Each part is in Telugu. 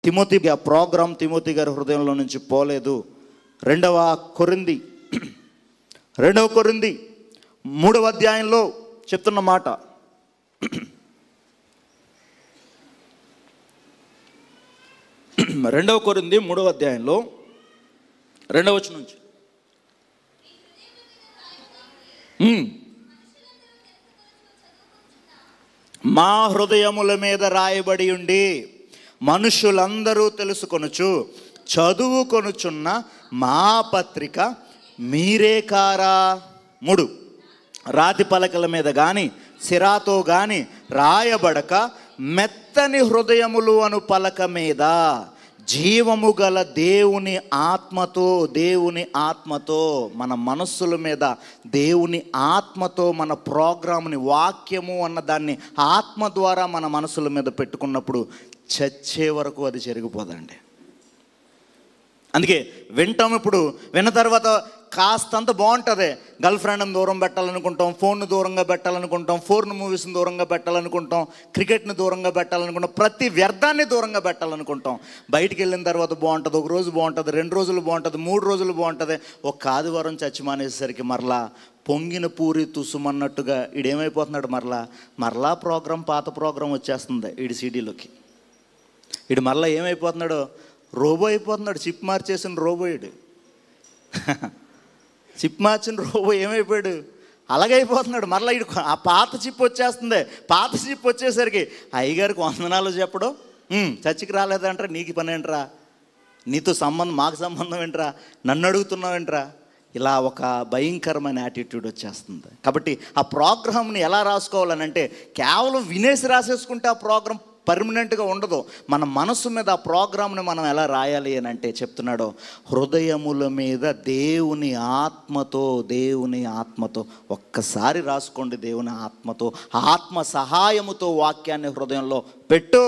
తిమోతి ఆ ప్రోగ్రాం తిమోతి గారి హృదయంలో నుంచి పోలేదు. రెండవ కొరింథీ 3వ అధ్యాయంలో చెప్తున్న మాట, 2 కొరింథీ 3వ అధ్యాయంలో 2వ వచనం నుంచి, మా హృదయముల మీద రాయబడి ఉండి మనుషులందరూ తెలుసుకొనుచు చదువుకొనుచున్న మా పత్రిక మీరే కారా. 3, రాతి పలకల మీద కానీ సిరాతో కానీ రాయబడక మెత్తని హృదయములు అను పలక మీద జీవము గల దేవుని ఆత్మతో మన మనస్సుల మీద దేవుని ఆత్మతో మన ప్రోగ్రామ్ని, వాక్యము అన్న దాన్ని ఆత్మ ద్వారా మన మనసుల మీద పెట్టుకున్నప్పుడు చచ్చే వరకు అది జరిగిపోదండి. అందుకే వింటాం. ఇప్పుడు విన్న తర్వాత కాస్తంత బాగుంటుంది. గర్ల్ ఫ్రెండ్ని దూరం పెట్టాలనుకుంటాం, ఫోన్ను దూరంగా పెట్టాలనుకుంటాం, ఫోర్న్ మూవీస్ని దూరంగా పెట్టాలనుకుంటాం, క్రికెట్ని దూరంగా పెట్టాలనుకుంటాం, ప్రతి వ్యర్థాన్ని దూరంగా పెట్టాలనుకుంటాం. బయటికి వెళ్ళిన తర్వాత బాగుంటుంది, ఒక రోజు బాగుంటుంది, 2 రోజులు బాగుంటుంది, 3 రోజులు బాగుంటుంది. ఒక ఆదివారం చచ్చి మానేసేసరికి మరలా పొంగిన పూరి తుసుమన్నట్టుగా ఈడేమైపోతున్నాడు, మరలా ప్రోగ్రాం, పాత ప్రోగ్రాం వచ్చేస్తుంది ఈడి సీడీలోకి. ఈడు మరలా ఏమైపోతున్నాడు, రోబో అయిపోతున్నాడు. చిప్ మార్చేసిన రోబోయిడు, చిప్ మార్చిన రోబో ఏమైపోయాడు, అలాగైపోతున్నాడు. మరలా ఇడు ఆ పాత చిప్ వచ్చేస్తుంది. పాత చిప్ వచ్చేసరికి అయ్యగారికి వందనాలు చెప్పడం, చర్చికి రాలేదంటారా, నీకు పని ఏంట్రా, నీతో సంబంధం, మాకు సంబంధం ఏంట్రా, నన్ను అడుగుతున్నావు ఏంట్రా, ఇలా ఒక భయంకరమైన యాటిట్యూడ్ వచ్చేస్తుంది. కాబట్టి ఆ ప్రోగ్రామ్ని ఎలా రాసుకోవాలనంటే కేవలం వినేసి రాసేసుకుంటే ఆ ప్రోగ్రాం పర్మనెంట్గా ఉండదు. మన మనసు మీద ఆ ప్రోగ్రామ్ని మనం ఎలా రాయాలి అని అంటే చెప్తున్నాడు, హృదయముల మీద దేవుని ఆత్మతో ఒక్కసారి రాసుకోండి. దేవుని ఆత్మతో, ఆత్మ సహాయముతో వాక్యాన్ని హృదయంలో పెట్టు.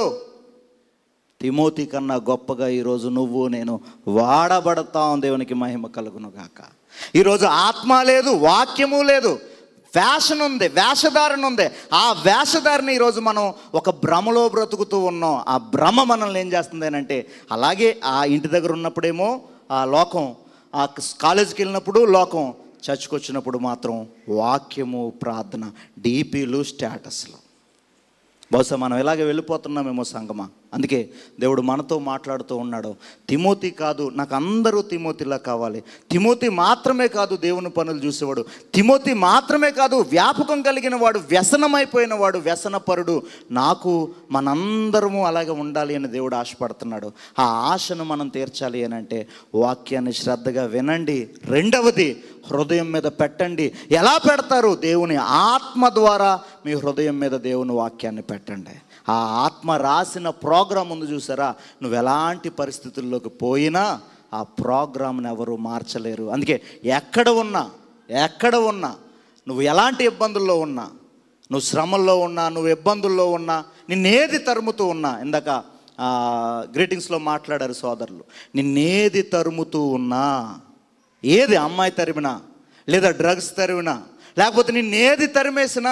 తిమోతి కన్నా గొప్పగా ఈరోజు నువ్వు నేను వాడబడతాం. దేవునికి మహిమ కలుగును గాక. ఈరోజు ఆత్మ లేదు, వాక్యము లేదు, ఫ్యాషన్ ఉంది, వేషధారణ ఉంది. ఆ వేషధారణ ఈరోజు మనం ఒక భ్రమలో బ్రతుకుతూ ఉన్నాం. ఆ భ్రమ మనల్ని ఏం చేస్తుంది అని అంటే, అలాగే ఆ ఇంటి దగ్గర ఉన్నప్పుడేమో ఆ లోకం, ఆ కాలేజీకి వెళ్ళినప్పుడు లోకం, చర్చ్కి వచ్చినప్పుడు మాత్రం వాక్యము, ప్రార్థన, డీపీలు, స్టేటస్లు. బహుశా మనం ఇలాగే వెళ్ళిపోతున్నామేమో సంగమా. అందుకే దేవుడు మనతో మాట్లాడుతూ ఉన్నాడు. తిమోతి కాదు, నాకు అందరూ తిమోతిలా కావాలి. తిమోతి మాత్రమే కాదు దేవుని పనులు చూసేవాడు, తిమోతి మాత్రమే కాదు వ్యాపకం కలిగిన వాడు, వ్యసనమైపోయిన వాడు, వ్యసనపరుడు. నాకు మనందరము అలాగే ఉండాలి అని దేవుడు ఆశపడుతున్నాడు. ఆ ఆశను మనం తీర్చాలి అని అంటే వాక్యాన్ని శ్రద్ధగా వినండి. రెండవది, హృదయం మీద పెట్టండి. ఎలా పెడతారు? దేవుని ఆత్మ ద్వారా మీ హృదయం మీద దేవుని వాక్యాన్ని పెట్టండి. ఆ ఆత్మ రాసిన ప్రోగ్రాం ఉంది చూసారా, నువ్వు ఎలాంటి పరిస్థితుల్లోకి పోయినా ఆ ప్రోగ్రామ్ని ఎవరు మార్చలేరు. అందుకే ఎక్కడ ఉన్నా నువ్వు ఎలాంటి ఇబ్బందుల్లో ఉన్నా, నువ్వు శ్రమల్లో ఉన్నా, నువ్వు ఇబ్బందుల్లో ఉన్నా, నిన్నేది తరుముతూ ఉన్నా, ఇందాక గ్రీటింగ్స్లో మాట్లాడారు సోదరులు, నిన్నేది తరుముతూ ఉన్నా, ఏది అమ్మాయి తరిమినా, లేదా డ్రగ్స్ తరిమినా, లేకపోతే నిన్నేది తరిమేసినా,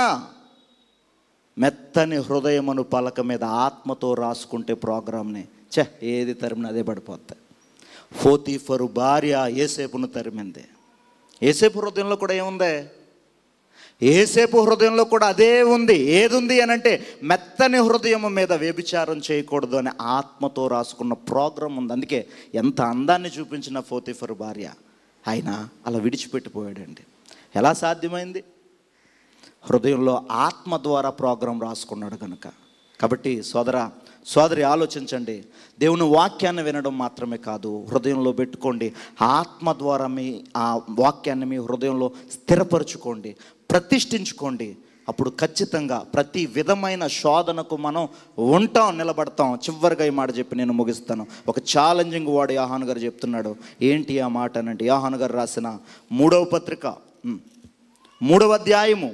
మెత్తని హృదయమును పలక మీద ఆత్మతో రాసుకుంటే ప్రోగ్రామ్ని ఏది తరిమినా అదే పడిపోతాయి. పోతీఫరు భార్య యోసేపును తరిమింది. యోసేపు హృదయంలో కూడా ఏముంది? యోసేపు హృదయంలో కూడా అదే ఉంది. ఏది ఉంది అని అంటే మెత్తని హృదయం మీద వ్యభిచారం చేయకూడదు అని ఆత్మతో రాసుకున్న ప్రోగ్రాం ఉంది. అందుకే ఎంత అందాన్ని చూపించిన పోతీఫరు భార్య ఆయన అలా విడిచిపెట్టిపోయాడండి. ఎలా సాధ్యమైంది? హృదయంలో ఆత్మ ద్వారా ప్రోగ్రాం రాసుకున్నాడు కనుక. కాబట్టి సోదరి ఆలోచించండి. దేవుని వాక్యాన్ని వినడం మాత్రమే కాదు, హృదయంలో పెట్టుకోండి. ఆత్మ ద్వారా ఆ వాక్యాన్ని మీ హృదయంలో స్థిరపరచుకోండి, ప్రతిష్ఠించుకోండి. అప్పుడు ఖచ్చితంగా ప్రతి విధమైన శోధనకు మనం నిలబడతాం. చివరిగా ఈ మాట చెప్పి నేను ముగిస్తాను. ఒక ఛాలెంజింగ్ వర్డ్ యోహాను గారు చెప్తున్నాడు. ఏంటి ఆ మాట అనంటే, యోహాను గారు రాసిన 3వ పత్రిక 3వ అధ్యాయము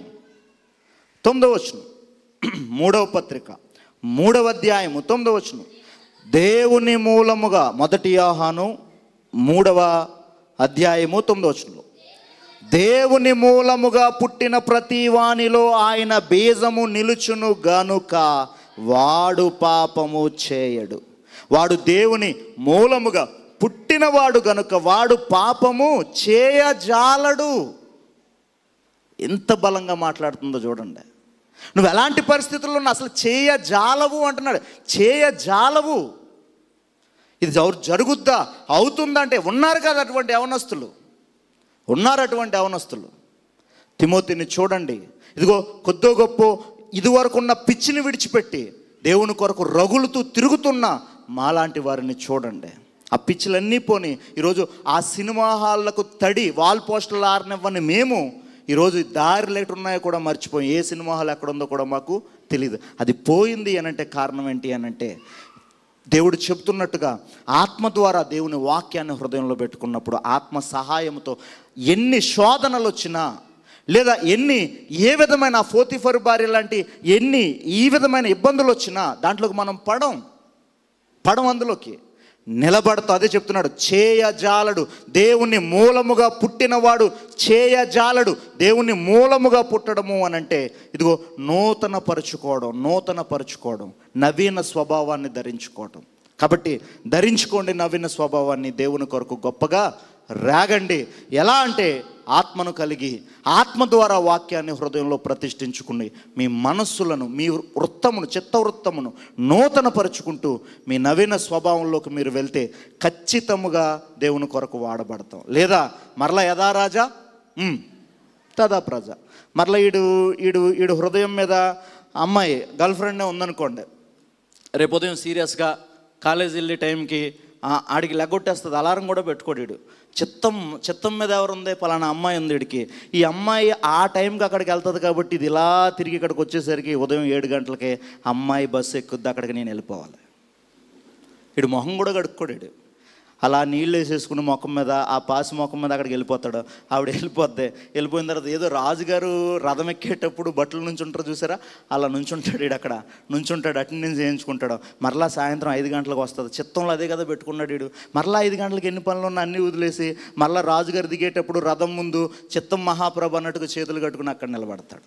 9వ వచనం. 3వ పత్రిక 3వ అధ్యాయము 9వ వచనం. దేవుని మూలముగా, 1 యోహాను 3వ అధ్యాయము 9వ వచనంలో, దేవుని మూలముగా పుట్టిన ప్రతి వానిలో ఆయన బీజము నిలుచును గనుక వాడు పాపము చేయడు. వాడు దేవుని మూలముగా పుట్టినవాడు గనుక వాడు పాపము చేయజాలడు. ఎంత బలంగా మాట్లాడుతుందో చూడండి. నువ్వు ఎలాంటి పరిస్థితుల్లో ఉన్నా అసలు చేయజాలవు అంటున్నాడు. చేయజాలవు. ఇది జరుగుద్దా, అవుతుందా అంటే ఉన్నారు కదా అటువంటి యవనస్తులు. తిమోతిని చూడండి. ఇదిగో కొద్దో గొప్ప ఇదివరకు ఉన్న పిచ్చిని విడిచిపెట్టి దేవుని కొరకు రగులుతూ తిరుగుతున్న మాలాంటి వారిని చూడండి. ఆ పిచ్చిలన్నీ పోని ఈరోజు ఆ సినిమా హాళ్లకు తడి వాల్ పోస్టర్లు ఆరనివ్వని మేము ఈరోజు దారి ఎటు ఉన్నాయో కూడా మర్చిపోయి ఏ సినిమా హాల్ ఎక్కడ ఉందో కూడా మాకు తెలియదు. అది పోయింది అనంటే కారణం ఏంటి అనంటే దేవుడు చెప్తున్నట్టుగా ఆత్మ ద్వారా దేవుని వాక్యాన్ని హృదయంలో పెట్టుకున్నప్పుడు ఆత్మ సహాయంతో ఎన్ని శోధనలు వచ్చినా లేదా ఏ విధమైన పోతీఫరు భార్య లాంటి ఈ విధమైన ఇబ్బందులు వచ్చినా దాంట్లోకి మనం పడం అందులోకి నిలబడతాం. అదే చెప్తున్నాడు, చేయజాలడు. దేవుని మూలముగా పుట్టినవాడు చేయజాలడు. దేవుని మూలముగా పుట్టడము అనంటే ఇదిగో నూతన పరుచుకోవడం, నవీన స్వభావాన్ని ధరించుకోవడం. కాబట్టి ధరించుకోండి నవీన స్వభావాన్ని, దేవుని కొరకు గొప్పగా రాగండి. ఎలా అంటే ఆత్మను కలిగి ఆత్మ ద్వారా వాక్యాన్ని హృదయంలో ప్రతిష్ఠించుకుని మీ మనస్సులను, మీ చిత్తవృత్తమును నూతన పరుచుకుంటూ మీ నవీన స్వభావంలోకి మీరు వెళ్తే ఖచ్చితముగా దేవుని కొరకు వాడబడతాం. లేదా మరలా యథా రాజా తదా ప్రజ. మరలా ఈడు హృదయం మీద అమ్మాయి గర్ల్ ఫ్రెండే ఉందనుకోండి, రేపు ఉదయం సీరియస్గా కాలేజ్ వెళ్ళే టైంకి ఆడికి లెగ్గొట్టేస్తుంది. అలారం కూడా పెట్టుకోడు. చిత్తం మీద ఎవరుంది, పలానా అమ్మాయి ఉంది వీడికి. ఈ అమ్మాయి ఆ టైంకి అక్కడికి వెళ్తుంది కాబట్టి ఇది ఇలా తిరిగి ఇక్కడికి వచ్చేసరికి ఉదయం 7 గంటలకే అమ్మాయి బస్సు ఎక్కుద్ది, అక్కడికి నేను వెళ్ళిపోవాలి. వీడు మొహం కూడా కడుక్కోడాడు. అలా నీళ్ళు వేసేసుకుని ముఖం మీద, ఆ పాసి ముఖం మీద అక్కడికి వెళ్ళిపోతాడు. ఆవిడ వెళ్ళిపోయిన తర్వాత ఏదో రాజుగారు రథం ఎక్కేటప్పుడు బట్టలు నుంచుంటారు చూసారా, అలా నుంచుంటాడు. వీడు నుంచుంటాడు, అటెండెన్స్ చేయించుకుంటాడు. మరలా సాయంత్రం 5 గంటలకు వస్తుంది. చిత్తంలో అదే కదా పెట్టుకున్నాడు వీడు. మరలా 5 గంటలకు ఎన్ని పనులు ఉన్నా అన్నీ వదిలేసి మరలా రాజుగారు దిగేటప్పుడు రథం ముందు చిత్తం మహాప్రభు అన్నట్టుగా చేతులు కట్టుకుని అక్కడ నిలబడతాడు.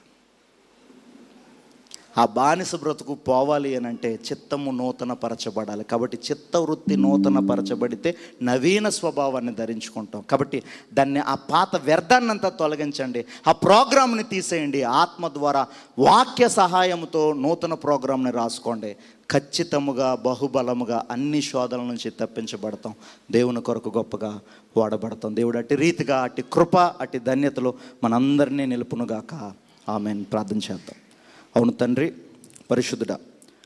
ఆ బానిస బ్రతుకు పోవాలి అని అంటే చిత్తము నూతన పరచబడాలి. కాబట్టి చిత్తవృత్తి నూతన పరచబడితే నవీన స్వభావాన్ని ధరించుకుంటాం. కాబట్టి దాన్ని, ఆ పాత వ్యర్థాన్నంతా తొలగించండి, ఆ ప్రోగ్రామ్ని తీసేయండి. ఆత్మ ద్వారా వాక్య సహాయంతో నూతన ప్రోగ్రామ్ని రాసుకోండి. ఖచ్చితముగా బహుబలముగా అన్ని శోధనల నుంచి తప్పించబడతాం. దేవుని కొరకు గొప్పగా వాడబడతాం. దేవుడు అట్టి రీతిగా, అట్టి కృప, అట్టి ధన్యతలు మనందరినీ నిలుపునుగాక. ఆమేన్. ప్రార్థన చేద్దాం. అవును తండ్రి పరిశుద్ధుడా,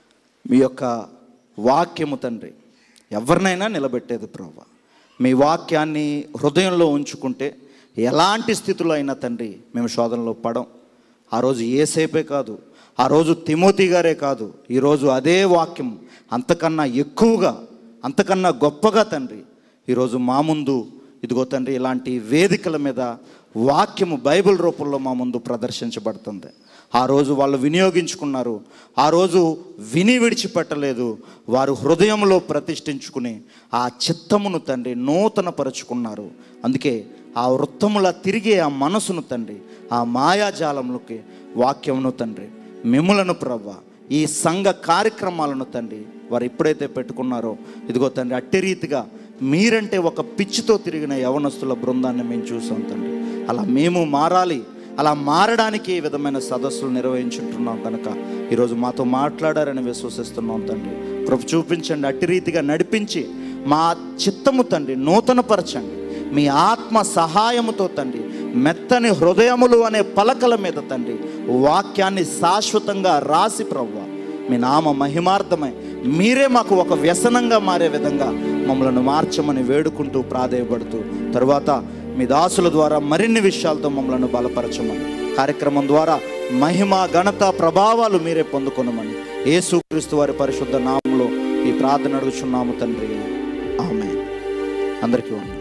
మీ యొక్క వాక్యము తండ్రి ఎవరినైనా నిలబెట్టేది ప్రభువా. మీ వాక్యాన్ని హృదయంలో ఉంచుకుంటే ఎలాంటి స్థితిలో అయినా తండ్రి మేము శోధనలో పడం. ఆ రోజు యేసేపే కాదు, ఆ రోజు తిమోతి గారే కాదు, ఈరోజు అదే వాక్యం అంతకన్నా ఎక్కువగా, అంతకన్నా గొప్పగా తండ్రి ఈరోజు మా ముందు ఇదిగో తండ్రి ఇలాంటి వేదికల మీద వాక్యము బైబిల్ రూపంలో మా ముందు ప్రదర్శించబడుతుంది. ఆ రోజు వాళ్ళు వినియోగించుకున్నారు, ఆ రోజు విడిచిపెట్టలేదు. వారు హృదయంలో ప్రతిష్ఠించుకుని ఆ చిత్తమును తండ్రి నూతన పరుచుకున్నారు. అందుకే ఆ వృత్తములా తిరిగే ఆ మనసును తండ్రి, ఆ మాయాజాలంలోకి వాక్యమును తండ్రి, మిమ్ములను ప్రవ్వ, ఈ సంఘ కార్యక్రమాలను తండ్రి వారు ఎప్పుడైతే పెట్టుకున్నారో ఇదిగో తండ్రి అట్టి రీతిగా మీరంటే ఒక పిచ్చితో తిరిగిన యవనస్తుల బృందాన్ని మేము చూసాం తండ్రి. అలా మేము మారాలి. అలా మారడానికి ఈ విధమైన సదస్సులు నిర్వహించుంటున్నాం కనుక ఈరోజు మాతో మాట్లాడారని విశ్వసిస్తున్నాం తండ్రి. కృప చూపించండి, అట్టి రీతిగా నడిపించి మా చిత్తము తండ్రి నూతనపరచండి. మీ ఆత్మ సహాయముతో తండ్రి మెత్తని హృదయములు అనే పలకల మీద తండ్రి వాక్యాన్ని శాశ్వతంగా రాసి ప్రభువా మీ నామ మహిమార్థమై మీరే మాకు ఒక వ్యసనంగా మారే విధంగా మమ్మల్ని మార్చమని వేడుకుంటూ ప్రాధేయపడుతూ తరువాత మీ దాసుల ద్వారా మరిన్ని విషయాలతో మమ్మల్ని బలపరచమని, కార్యక్రమం ద్వారా మహిమ ఘనత ప్రభావాలు మీరే పొందుకొనమని యేసుక్రీస్తు వారి పరిశుద్ధ నామములో ఈ ప్రార్థన అడుగుచున్నాము తండ్రి. ఆమేన్. అందరికీ వందనాలు.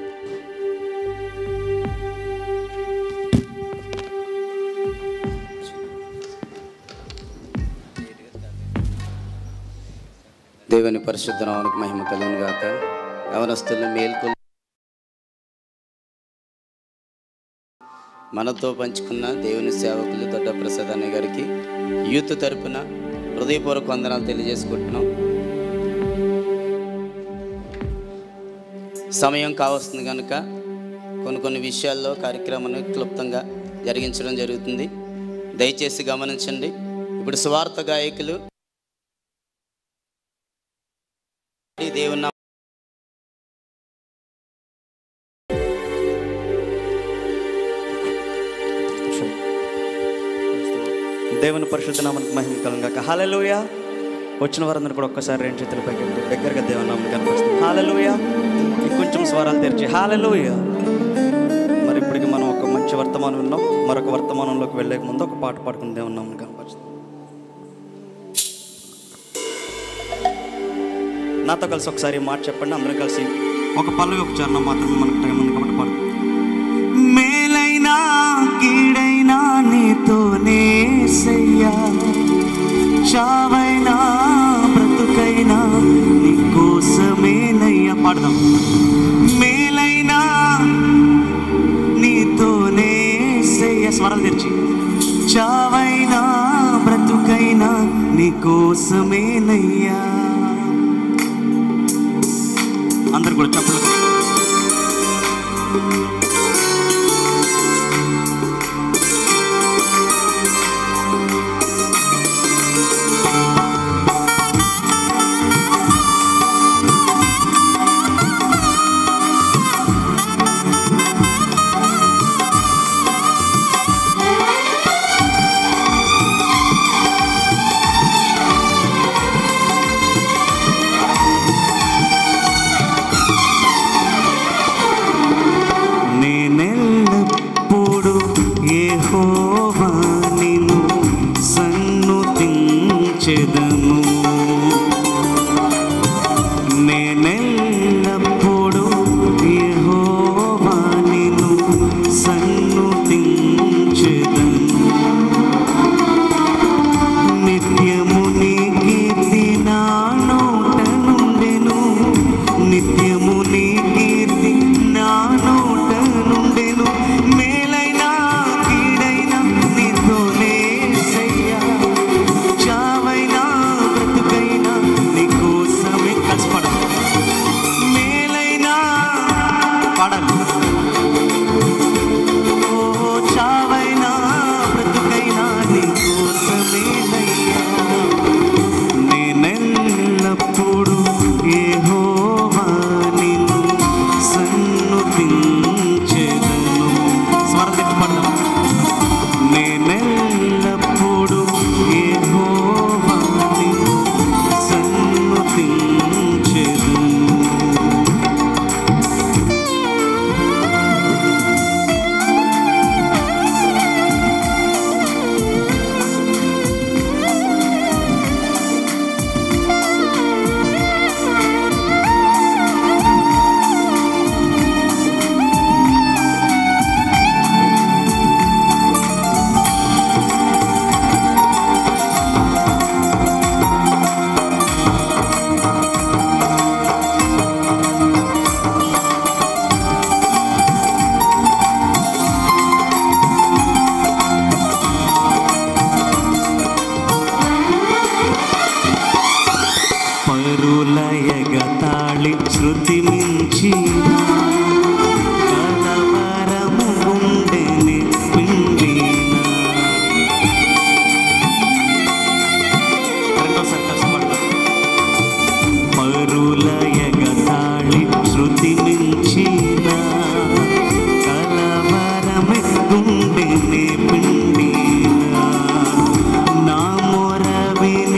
దేవుని పరిశుద్ధ నామమునకు మహిమ కలుగును గాక. యవనస్తులను మేల్కొల్పి మనతో పంచుకున్న దేవుని సేవకులు దొడ్డ ప్రసాద్ అనే గారికి యూత్ తరపున హృదయపూర్వక వందనాలు తెలియజేసుకుంటున్నాం. సమయం కావస్తుంది కనుక కొన్ని విషయాల్లో కార్యక్రమాన్ని క్లుప్తంగా జరిగించడం జరుగుతుంది. దయచేసి గమనించండి. ఇప్పుడు సువార్త గాయకులు దేవుని పరిశుద్ధ నామమునకు మహిమ కలుగుగాక. హల్లెలూయా. వచ్చిన వారందరూ కూడా ఒక్కసారి రెండు చేతుల పైకి దగ్గరగా దేవుని నామమును కనిపిస్తుంది. హల్లెలూయా. ఇంకొంచెం స్వరాలు తెరిచి హల్లెలూయా. మరి ఇప్పటికి మనం ఒక మంచి వర్తమానం విన్నాం. మరొక వర్తమానంలోకి వెళ్ళే ముందు ఒక పాట పాడుకుని దేవుని నామమును కనపరుస్తుంది. నాతో కలిసి ఒకసారి మాట చెప్పండి. అందరం కలిసి ఒక పల్లవి ఒక చరణం మాత్రమే మనకు టైం ఉంది కాబట్టి పాడు. మేలైనా కీడైనా నీతోనే సయ్యా, చావైనా బ్రతుకైనా నీకోసమేనయ్యా. పాడదాం. మేలైనా నీతోనే సయ్యా, స్వరాలు తెరిచి. చావైనా బ్రతుకైనా నీకోసమేనయ్యా. అందరు కూడా చెప్పలు.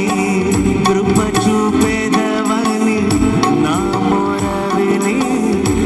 కృప చూపెదవని నా మొరవిని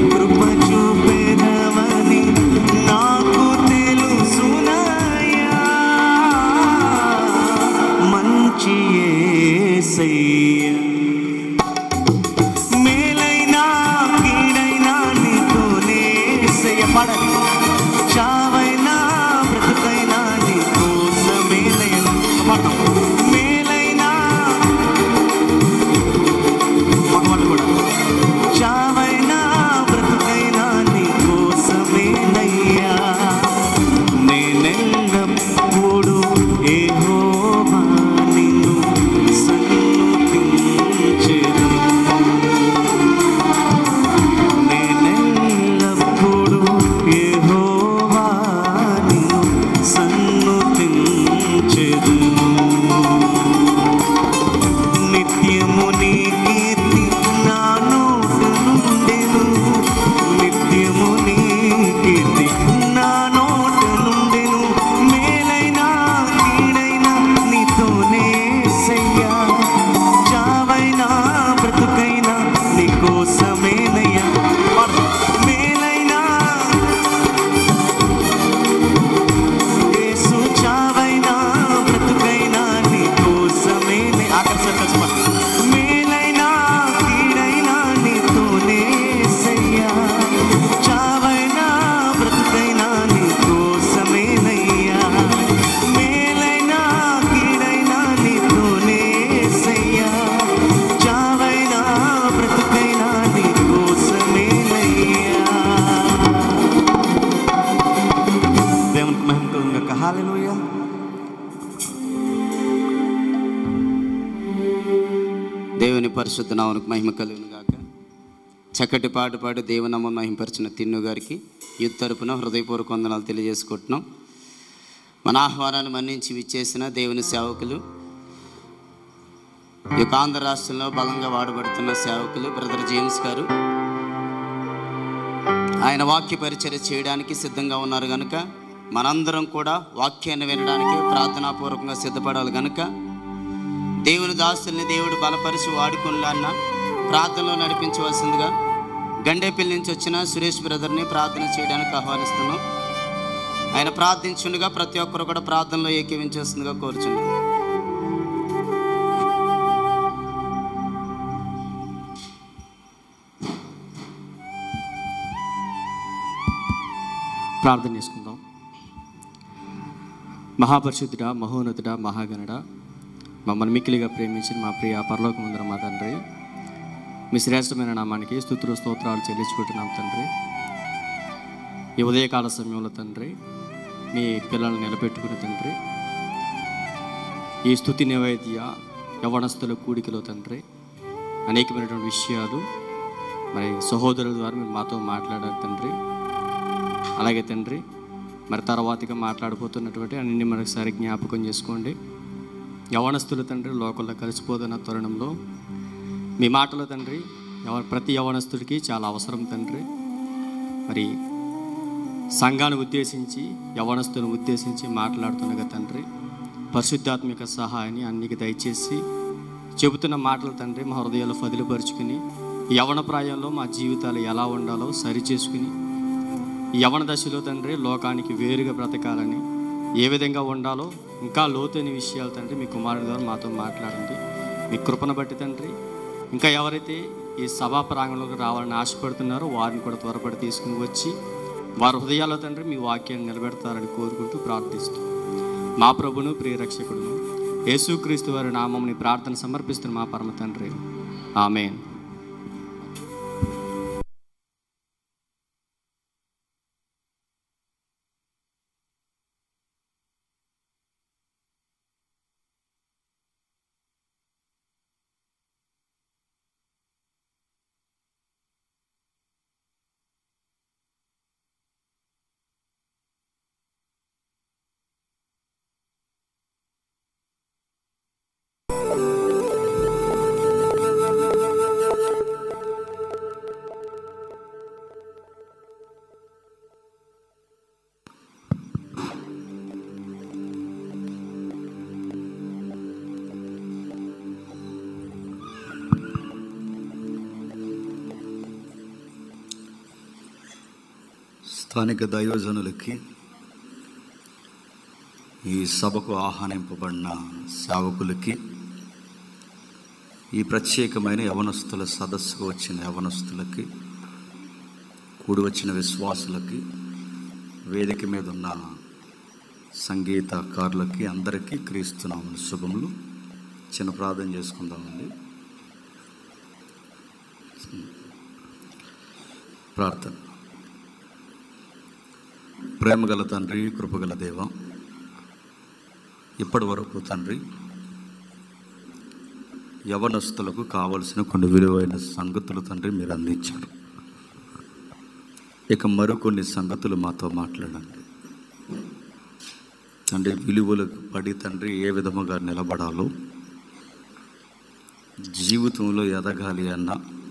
పరిశుద్ధ నామమునకు మహిమ కలుగును గాక. చక్కటి పాట పాడి దేవునామం మహిమపరిచిన తిన్ను గారికి యూత్ తరపున హృదయపూర్వక వందనాలు తెలియజేసుకుంటున్నాం. మన ఆహ్వానాన్ని మన్నించి విచ్చేసిన దేవుని సేవకులు, ఈ యొక్క ఆంధ్ర రాష్ట్రంలో బలంగా వాడబడుతున్న సేవకులు బ్రదర్ జేమ్స్ గారు ఆయన వాక్య పరిచర్య చేయడానికి సిద్ధంగా ఉన్నారు కనుక మనందరం కూడా వాక్యాన్ని వినడానికి ప్రార్థనాపూర్వకంగా సిద్ధపడాలి కనుక దేవుని దాసుల్ని దేవుడు బలపరిచి వాడుకునిలాన్న ప్రార్థనలో నడిపించవలసిందిగా గండేపల్లి నుంచి వచ్చిన సురేష్ బ్రదర్ని ప్రార్థన చేయడానికి ఆహ్వానిస్తున్నాం. ఆయన ప్రార్థించుండగా ప్రతి ఒక్కరు కూడా ప్రార్థనలో ఏకీవించేస్తుందిగా కోరుచున్నాం. ప్రార్థన చేసుకుందాం. మహాపరిశుద్ధుడా, మహోన్నతుడా, మహాగణుడా, మమ్మల్ని మిక్కిలిగా ప్రేమించిన మా ప్రియ పరలోకమందున మా తండ్రి, మీ శ్రేష్టమైన నామానికి స్తుతులు స్తోత్రాలు చెల్లించుకుంటున్నాం తండ్రి. ఈ ఉదయకాల సమయంలో తండ్రి మీ పిల్లల్ని నిలబెట్టుకుని తండ్రి ఈ స్తుతి నివేద్య యవ్వనస్తుల కూడికలో తండ్రి అనేకమైనటువంటి విషయాలు మరి సహోదరుల ద్వారా మీరు మాతో మాట్లాడారు తండ్రి. అలాగే తండ్రి మరి తర్వాతగా మాట్లాడిపోతున్నటువంటి అన్ని మరొకసారి జ్ఞాపకం చేసుకోండి. యవనస్తులు తండ్రి లోకల్లో కలిసిపోతున్న తరుణంలో మీ మాటలు తండ్రి ప్రతి యవనస్తుడికి చాలా అవసరం తండ్రి. మరి సంఘాన్ని ఉద్దేశించి యవనస్తులను ఉద్దేశించి మాట్లాడుతుండగా తండ్రి పరిశుద్ధాత్మిక సహాయాన్ని అన్నికి దయచేసి చెబుతున్న మాటలు తండ్రి మా హృదయాలు ఫదిలిపరుచుకుని యవన ప్రాయంలో మా జీవితాలు ఎలా ఉండాలో సరిచేసుకుని యవన దశలో తండ్రి లోకానికి వేరుగా బ్రతకాలని ఏ విధంగా ఉండాలో ఇంకా లోతైన విషయాలు తండ్రి మీ కుమారుడి ద్వారా మాతో మాట్లాడండి. మీ కృపను బట్టి తండ్రి ఇంకా ఎవరైతే ఈ సభా ప్రాంగణంలోకి రావాలని ఆశపడుతున్నారో వారిని కూడా త్వరపడి తీసుకుని వచ్చి వారి హృదయాల్లో తండ్రి మీ వాక్యాన్ని నిలబెడతారని కోరుకుంటూ ప్రార్థిస్తూ మా ప్రభును ప్రియరక్షకుడును యేసుక్రీస్తు వారి నామముని ప్రార్థన సమర్పిస్తున్న మా పరమ తండ్రి, ఆమేన్. స్థానిక దైవజనులకి, ఈ సభకు ఆహ్వానింపబడిన సేవకులకి, ఈ ప్రత్యేకమైన యవనస్తుల సదస్సుకు వచ్చిన యవనస్తులకి, కూడి వచ్చిన విశ్వాసులకి, వేదిక మీద ఉన్న సంగీతకారులకి అందరికీ క్రీస్తునామమున శుభములు. చిన్న ప్రార్థన చేసుకుందామండి. ప్రార్థన. ప్రేమగల తండ్రి, కృపగల దేవ, ఇప్పటి వరకు తండ్రి యవనస్తులకు కావలసిన కొన్ని విలువైన సంగతులు తండ్రి మీరు అందించారు. ఇక మరికొన్ని సంగతులు మాతో మాట్లాడండి తండ్రి. విలువలకు పడి తండ్రి ఏ విధముగా నిలబడాలో, జీవితంలో ఎదగాలి అన్న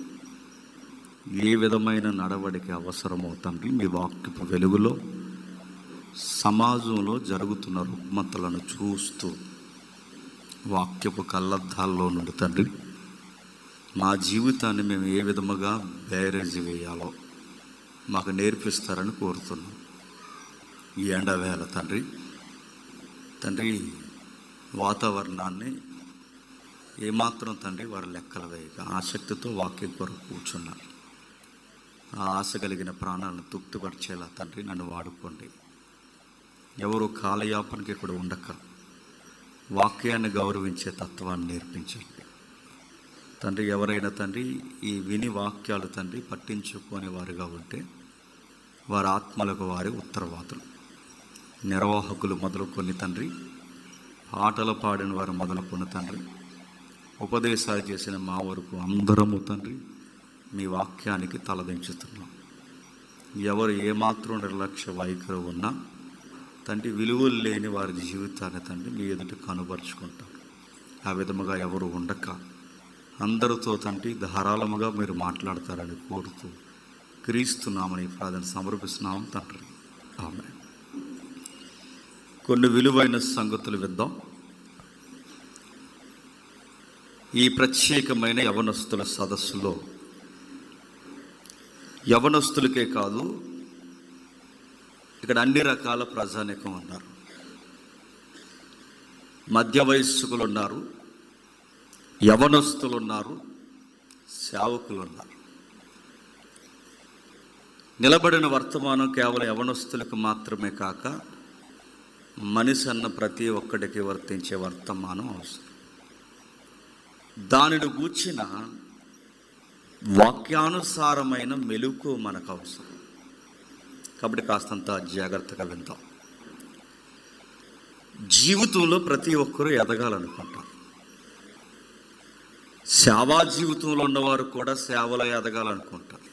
ఏ విధమైన నడవడిక అవసరమో తండ్రి మీ వాక్యపు వెలుగులో సమాజంలో జరుగుతున్న రుగ్మతలను చూస్తూ వాక్యపు కళ్ళద్దాల్లో నుండి తండ్రి మా జీవితాన్ని మేము ఏ విధముగా బేరేజీ వేయాలో మాకు నేర్పిస్తారని కోరుతున్నాం. ఈ ఎండవేళ తండ్రి వాతావరణాన్ని ఏమాత్రం తండ్రి వారు లెక్కలు వేయక ఆసక్తితో వాక్యం కొరకు కూర్చున్నారు. ఆ ఆశ కలిగిన ప్రాణాలను తృప్తిపరిచేలా తండ్రి నన్ను వాడుకోండి. ఎవరు కాలయాపనకి ఇక్కడ ఉండక వాక్యాన్ని గౌరవించే తత్వాన్ని నేర్పించండి తండ్రి. ఎవరైనా తండ్రి ఈ విని వాక్యాలు తండ్రి పట్టించుకునే వారుగా ఉంటే వారి ఆత్మలకు వారి ఉత్తరవాదులు, నిర్వాహకులు మొదలుకొని తండ్రి, ఆటలు పాడిన వారు మొదలుకొని తండ్రి, ఉపదేశాలు చేసిన మా వరకు అందరము తండ్రి మీ వాక్యానికి తలదించుతున్నాం. ఎవరు ఏమాత్రం నిర్లక్ష్య వైఖరి ఉన్నా తండ్రి విలువలు లేని వారి జీవితాన్ని తండ్రి మీ ఎదుట కనుపరుచుకుంటారు. ఆ విధముగా ఎవరు ఉండక అందరితో తండ్రి ధారాళముగా మీరు మాట్లాడతారని కోరుతూ క్రీస్తున్నామని ప్రార్థన సమర్పిస్తున్నాం తండ్రి. ఆమేన్. కొన్ని విలువైన సంగతులు విద్దాం. ఈ ప్రత్యేకమైన యవనస్తుల సదస్సులో యవనస్తులకే కాదు, ఇక్కడ అన్ని రకాల ప్రజానీకం ఉన్నారు. మధ్య వయస్కులు ఉన్నారు, యవనస్తులు ఉన్నారు, సేవకులు ఉన్నారు. నిలబడిన వర్తమానం కేవలం యవనస్తులకు మాత్రమే కాక మనిషి అన్న ప్రతి ఒక్కడికి వర్తించే వర్తమానం అవసరం. దానిని గూర్చిన వాక్యానుసారమైన మెలుకు మనకు అవసరం. కాబట్టి కాస్తంత జాగ్రత్తగా విందాం. జీవితంలో ప్రతి ఒక్కరూ ఎదగాలనుకుంటారు. సేవా జీవితంలో ఉన్నవారు కూడా సేవలో ఎదగాలనుకుంటారు.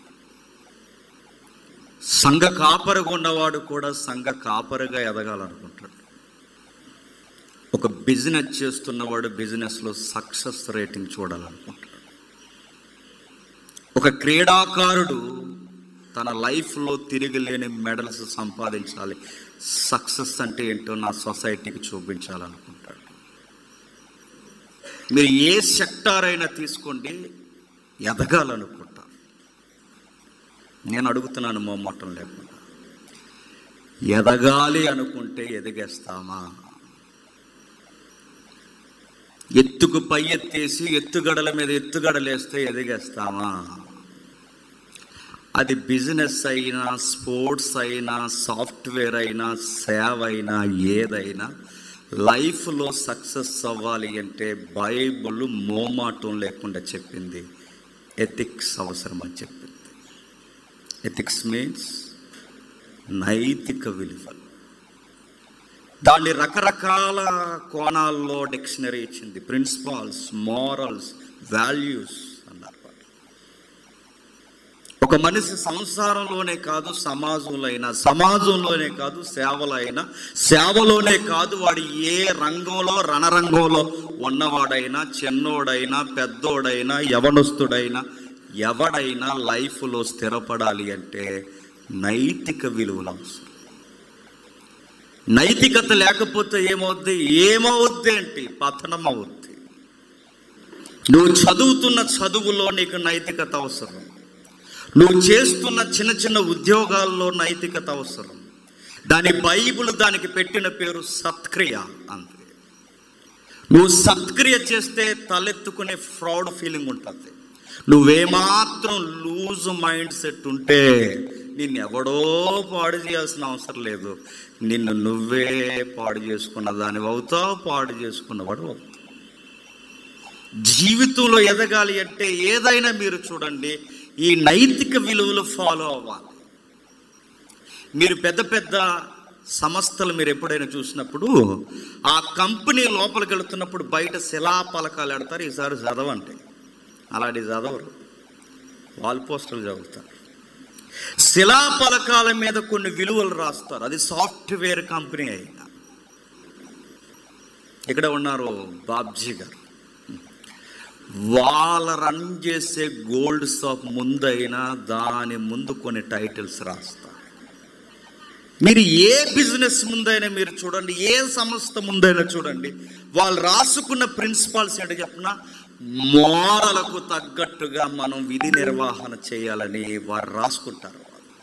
సంఘ కాపరిగా ఉన్నవాడు కూడా సంఘ కాపరిగా ఎదగాలనుకుంటాడు. ఒక బిజినెస్ చేస్తున్నవాడు బిజినెస్లో సక్సెస్ రేటింగ్ చూడాలనుకుంటాడు. ఒక క్రీడాకారుడు తన లైఫ్లో తిరిగి లేని మెడల్స్ సంపాదించాలి, సక్సెస్ అంటే ఏంటో నా సొసైటీకి చూపించాలనుకుంటాడు. మీరు ఏ సెక్టార్ అయినా తీసుకోండి, ఎదగాలనుకుంటారు. నేను అడుగుతున్నాను మొమ్మటం లేకుండా, ఎదగాలి అనుకుంటే ఎదిగేస్తామా? ఎత్తుకు పై ఎత్తేసి ఎత్తుగడల మీద ఎత్తుగడలేస్తే ఎదిగేస్తామా? అది బిజినెస్ అయినా, స్పోర్ట్స్ అయినా, సాఫ్ట్వేర్ అయినా, సేవ అయినా, ఏదైనా లైఫ్లో సక్సెస్ అవ్వాలి అంటే బైబిల్ మోమాటం లేకుండా చెప్పింది ఎథిక్స్ అవసరం అని చెప్పింది. ఎథిక్స్ మీన్స్ నైతిక విలువలు. దాన్ని రకరకాల కోణాల్లో డిక్షనరీ ఇచ్చింది. ప్రిన్సిపల్స్, మారల్స్, వాల్యూస్ అన్నారు. ఒక మనిషి సంసారంలోనే కాదు సమాజంలో అయినా, సమాజంలోనే కాదు సేవలో అయినా, సేవలోనే కాదు వాడు ఏ రంగంలో రణరంగంలో ఉన్నవాడైనా, చిన్నోడైనా, పెద్దోడైనా, యవనస్తుడైనా, ఎవడైనా లైఫ్లో స్థిరపడాలి అంటే నైతిక విలువలు అవసరం. నైతికత లేకపోతే ఏమవుద్ది? ఏంటి? పతనం అవుద్ది. నువ్వు చదువుతున్న చదువులో నీకు నైతికత అవసరం. నువ్వు చేస్తున్న చిన్న చిన్న ఉద్యోగాల్లో నైతికత అవసరం. దాని బైబిల్ దానికి పెట్టిన పేరు సత్క్రియ అంతే. నువ్వు సత్క్రియ చేస్తే తలెత్తుకునే ఫ్రాడ్ ఫీలింగ్ ఉంటుంది. నువ్వేమాత్రం లూజ్ మైండ్ సెట్ ఉంటే నిన్ను ఎవడో పాడు చేయాల్సిన అవసరం లేదు. నిన్ను నువ్వే పాడు చేసుకున్న దాని అవుతావు, పాడు చేసుకున్నవాడు అవుతావు. జీవితంలో ఎదగాలి అంటే ఏదైనా మీరు చూడండి, ఈ నైతిక విలువలు ఫాలో అవ్వాలి. మీరు పెద్ద పెద్ద సంస్థలు మీరు ఎప్పుడైనా చూసినప్పుడు ఆ కంపెనీ లోపలికి వెళుతున్నప్పుడు బయట శిలాపలకాలు ఎడతారు, ఈసారి చదవంటే అలాంటి చదవరు, వాల్ పోస్టర్లు చదువుతారు. శిలాపలకాల మీద కొన్ని విలువలు రాస్తారు. అది సాఫ్ట్వేర్ కంపెనీ అయినా. ఇక్కడ ఉన్నారు బాబ్జీ గారు, వాళ్ళ రన్ చేసే గోల్డ్ షాప్ ముందైనా దాని ముందు కొన్ని టైటిల్స్ రాస్తారు. మీరు ఏ బిజినెస్ ముందైనా మీరు చూడండి, ఏ సంస్థ ముందైనా చూడండి, వాళ్ళు రాసుకున్న ప్రిన్సిపల్స్ ఏంటో చెప్పిన మోరలకు తగ్గట్టుగా మనం విధి నిర్వహణ చేయాలని వారు రాసుకుంటారు.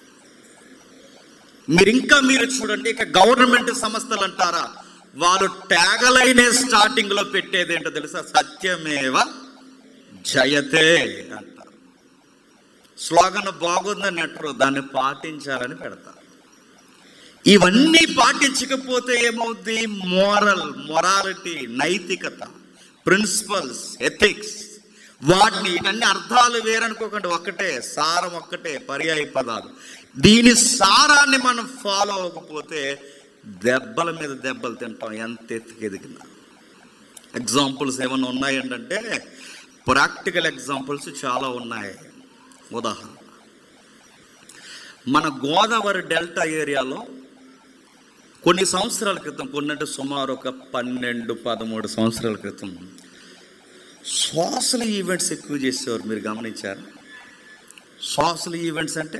మీరు చూడండి, ఇక గవర్నమెంట్ సంస్థలు అంటారా, వాళ్ళు ట్యాగలైనే స్టార్టింగ్ లో పెట్టేది ఏంటో తెలుసా? సత్యమేవ జయతే అంటారు. స్లోగన్ బాగుందని అంటారు, దాన్ని పాటించాలని పెడతారు. ఇవన్నీ పాటించకపోతే ఏమవుద్ది? మొరాలిటీ, నైతికత, ప్రిన్సిపల్స్, ఎథిక్స్, వాటిని ఇవన్నీ అర్థాలు వేరనుకోకండి, ఒక్కటే సారం, ఒక్కటే పర్యాయ పదాలు. దీని సారాన్ని మనం ఫాలో అవ్వకపోతే దెబ్బల మీద దెబ్బలు తింటాం, ఎంత ఎత్తుకు ఎదిగినా. ఎగ్జాంపుల్స్ ఏమైనా ఉన్నాయంటే ప్రాక్టికల్ ఎగ్జాంపుల్స్ చాలా ఉన్నాయి. ఉదాహరణ, మన గోదావరి డెల్టా ఏరియాలో కొన్ని సంవత్సరాల క్రితం, కొన్నంటే సుమారు ఒక 12-13 సంవత్సరాల క్రితం సోషల్ ఈవెంట్స్ ఎక్కువ చేసేవారు. మీరు గమనించారు? సోషల్ ఈవెంట్స్ అంటే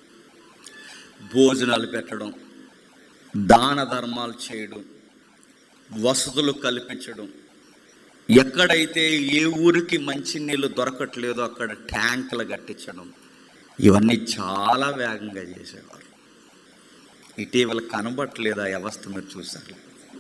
భోజనాలు పెట్టడం, దాన ధర్మాలు చేయడం, వసతులు కల్పించడం, ఎక్కడైతే ఏ ఊరికి మంచినీళ్ళు దొరకట్లేదో అక్కడ ట్యాంకులు కట్టించడం, ఇవన్నీ చాలా వేగంగా చేసేవారు. ఇటీవల కనబట్టలేదు ఆ వ్యవస్థ, మీరు చూసారు.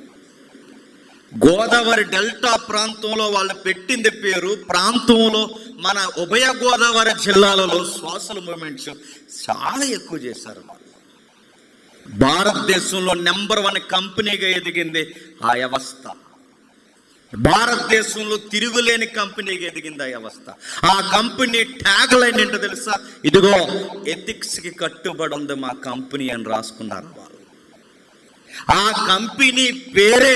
గోదావరి డెల్టా ప్రాంతంలో వాళ్ళు పెట్టింది పేరు. ప్రాంతంలో మన ఉభయ గోదావరి జిల్లాలలో సోషల్ మూమెంట్స్ చాలా ఎక్కువ చేశారు. భారతదేశంలో నెంబర్ 1 కంపెనీగా ఎదిగింది ఆ వ్యవస్థ. భారతదేశంలో తిరుగులేని కంపెనీగా ఎదిగింది ఆ వ్యవస్థ. ఆ కంపెనీ ట్యాగ్ లైన్ ఏంటో తెలుసా? ఇదిగో ఎథిక్స్కి కట్టుబడి ఉంది మా కంపెనీ అని రాసుకున్నారు వాళ్ళు. ఆ కంపెనీ పేరే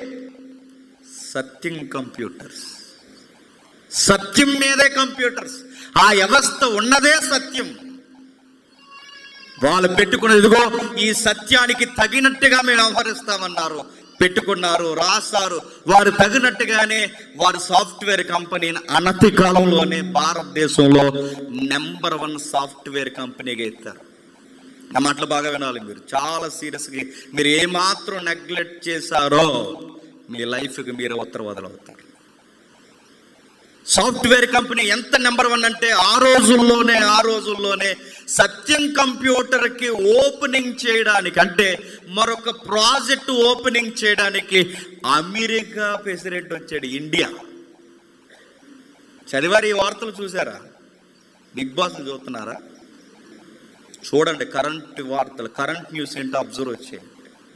సత్యం కంప్యూటర్స్. సత్యం మీదే కంప్యూటర్స్. ఆ వ్యవస్థ ఉన్నదే సత్యం. వాళ్ళు పెట్టుకున్నది ఇదిగో ఈ సత్యానికి తగినట్టుగా మేము వ్యవహరిస్తామన్నారు. పెట్టుకున్నారు, రాశారు. వారు తగినట్టుగానే వారు సాఫ్ట్వేర్ కంపెనీని అనతి కాలంలోనే భారతదేశంలో నెంబర్ 1 సాఫ్ట్వేర్ కంపెనీగా ఎత్తారు. ఆ మాటలు బాగా వినాలి మీరు, చాలా సీరియస్గా. మీరు ఏమాత్రం నెగ్లెక్ట్ చేశారో మీ లైఫ్కి మీరు ఉత్తరవాదులవుతారు. సాఫ్ట్వేర్ కంపెనీ ఎంత నెంబర్ 1 అంటే ఆ రోజుల్లోనే సత్యం కంప్యూటర్కి ఓపెనింగ్ చేయడానికి, అంటే మరొక ప్రాజెక్ట్ ఓపెనింగ్ చేయడానికి అమెరికా ప్రెసిడెంట్ వచ్చాడు. ఇండియా చదివారు? ఈ వార్తలు చూసారా? బిగ్ బాస్ చూస్తున్నారా? చూడండి కరెంట్ వార్తలు, కరెంట్ న్యూస్ ఏంటో అబ్జర్వ్ వచ్చాయి.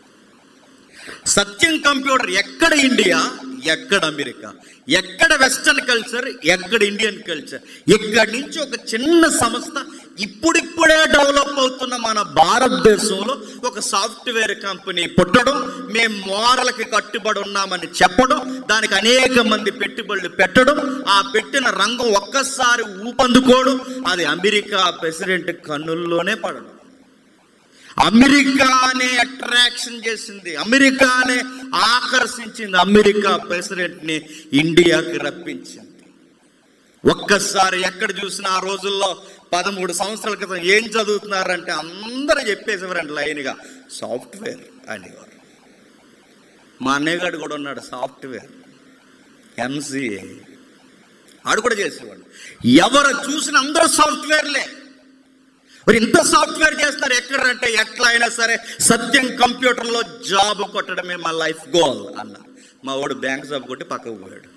సత్యం కంప్యూటర్ ఎక్కడ ఇండియా, ఎక్కడ అమెరికా, ఎక్కడ వెస్టర్న్ కల్చర్, ఎక్కడ ఇండియన్ కల్చర్. ఇక్కడి నుంచి ఒక చిన్న సంస్థ ఇప్పుడిప్పుడే డెవలప్ అవుతున్న మన భారతదేశంలో ఒక సాఫ్ట్వేర్ కంపెనీ పుట్టడం, మేము మోరల్కి కట్టుబడి ఉన్నామని చెప్పడం, దానికి అనేక మంది పెట్టుబడులు పెట్టడం, ఆ పెట్టిన రంగం ఒక్కసారి ఊపందుకోవడం, అది అమెరికా ప్రెసిడెంట్ కన్నుల్లోనే పడడం. అమెరికానే అట్రాక్షన్ చేసింది, అమెరికానే ఆకర్షించింది, అమెరికా ప్రెసిడెంట్ని ఇండియాకి రప్పించింది. ఒక్కసారి ఎక్కడ చూసినా ఆ రోజుల్లో 13 సంవత్సరాల క్రితం ఏం చదువుతున్నారంటే అందరూ చెప్పేసేవారండి లైన్గా సాఫ్ట్వేర్ అనేవారు. మా అన్నయ్యగాడు కూడా ఉన్నాడు సాఫ్ట్వేర్, MCA, ఆడు కూడా చేసేవాడు. ఎవరు చూసిన అందరూ సాఫ్ట్వేర్లే. మరి ఇంత సాఫ్ట్వేర్ చేస్తారు ఎక్కడంటే ఎట్లా అయినా సరే సత్యం కంప్యూటర్లో జాబ్ కొట్టడమే మా లైఫ్ గోల్ అన్న. మా వాడు బ్యాంక్ జాబ్ కొట్టి పక్కకు పోయాడు.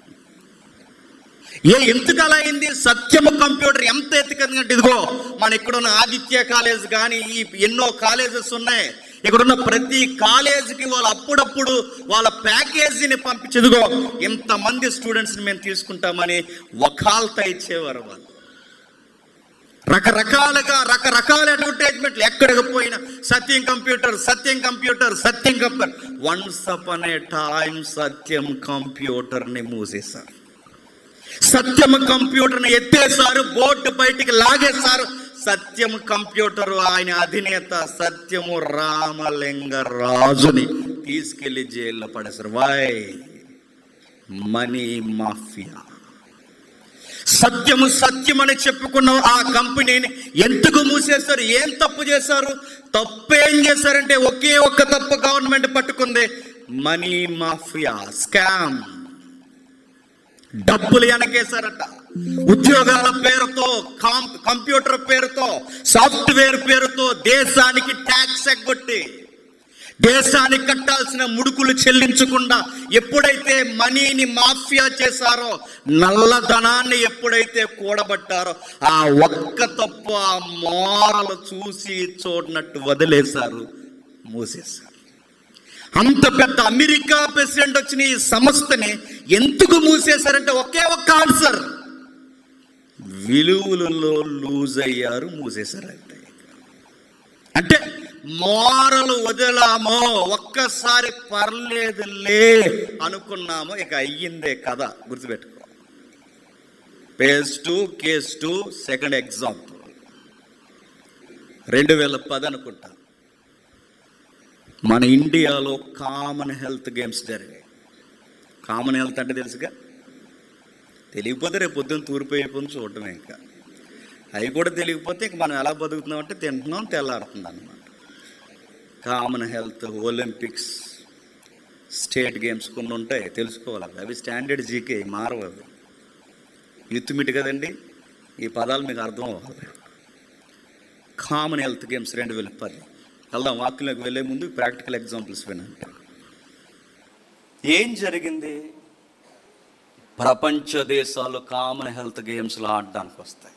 ఎందుకు అలా అయింది? సత్యము కంప్యూటర్ ఎంత ఎత్తుకంటే ఇదిగో మన ఇక్కడున్న ఆదిత్య కాలేజ్ కానీ ఈ ఎన్నో కాలేజెస్ ఉన్నాయి. ఇక్కడున్న ప్రతి కాలేజీకి వాళ్ళు అప్పుడప్పుడు వాళ్ళ ప్యాకేజీని పంపించేదిగో ఇంతమంది స్టూడెంట్స్ని మేము తీసుకుంటామని వకాల్తా ఇచ్చేవారు వాళ్ళు. రకరకాల అడ్వర్టైజ్మెంట్లు ఎక్కడికి పోయినా Satyam computer, Satyam computer, Satyam computer. Once upon a time Satyam కంప్యూటర్ని మూసేశారు. సత్యం కంప్యూటర్ని ఎత్తేసారు, బోర్డు బయటికి లాగేశారు. సత్యం కంప్యూటర్ ఆయన అధినేత సత్యము రామలింగరాజుని తీసుకెళ్లి జైల్లో పడేశారు. వై? Money mafia. సత్యమని చెప్పుకున్న ఆ కంపెనీని ఎందుకు మూసేశారు? ఏం తప్పు చేశారు? తప్పేం చేశారంటే ఒకే ఒక్క తప్పు గవర్నమెంట్ పట్టుకుంది, మనీ మాఫియా, స్కామ్. డబ్బులు వెనకేశారట. ఉద్యోగాల పేరుతో, కంప్యూటర్ పేరుతో, సాఫ్ట్వేర్ పేరుతో దేశానికి ట్యాక్స్ ఎగ్గొట్టి దేశానికి కట్టాల్సిన ముడుకులు చెల్లించకుండా ఎప్పుడైతే మనీని మాఫియా చేశారో, నల్లధనాన్ని ఎప్పుడైతే కూడబట్టారో, ఆ ఒక్క తప్పు ఆ మోరలు చూసి చూడనట్టు వదిలేశారు, మూసేశారు. అంత పెద్ద అమెరికా ప్రెసిడెంట్ వచ్చిన ఈ సంస్థని ఎందుకు మూసేశారంటే ఒకే ఒక్క ఆన్సర్, విలువలలో లూజ్ అయ్యారు, మూసేశారంటే. అంటే మోరలు వదిలామో, ఒక్కసారి పర్లేదులే అనుకున్నామో, ఇక అయ్యిందే కథ. గుర్తుపెట్టుకో. కేస్ 2 సెకండ్ ఎగ్జాంపుల్ 2010 అనుకుంటా, మన ఇండియాలో కామన్ హెల్త్ గేమ్స్ జరిగాయి. కామన్ హెల్త్ అంటే తెలుసుగా, తెలియకపోతే రేపు పొద్దున్న తూర్పు అయిపోయింది చూడటమే. ఇంకా అవి కూడా తెలియకపోతే ఇంక మనం ఎలా బతుకుతున్నాం అంటే తింటున్నాం, తెల్లారుతుంది అన్నమాట. Common health, Olympics, state games కొన్ని ఉంటాయి, తెలుసుకోవాలి. అవి స్టాండర్డ్ జీకే, మారవు. అవి యూత్ మీట్ కదండి, ఈ పదాలు మీకు అర్థం అవ్వాలి. Common health games 2010. వెళ్దాం, వాక్యంలోకి వెళ్ళే ముందు ప్రాక్టికల్ ఎగ్జాంపుల్స్ వినండి. ఏం జరిగింది? ప్రపంచ దేశాలు కామన్ హెల్త్ గేమ్స్లో ఆడడానికి వస్తాయి.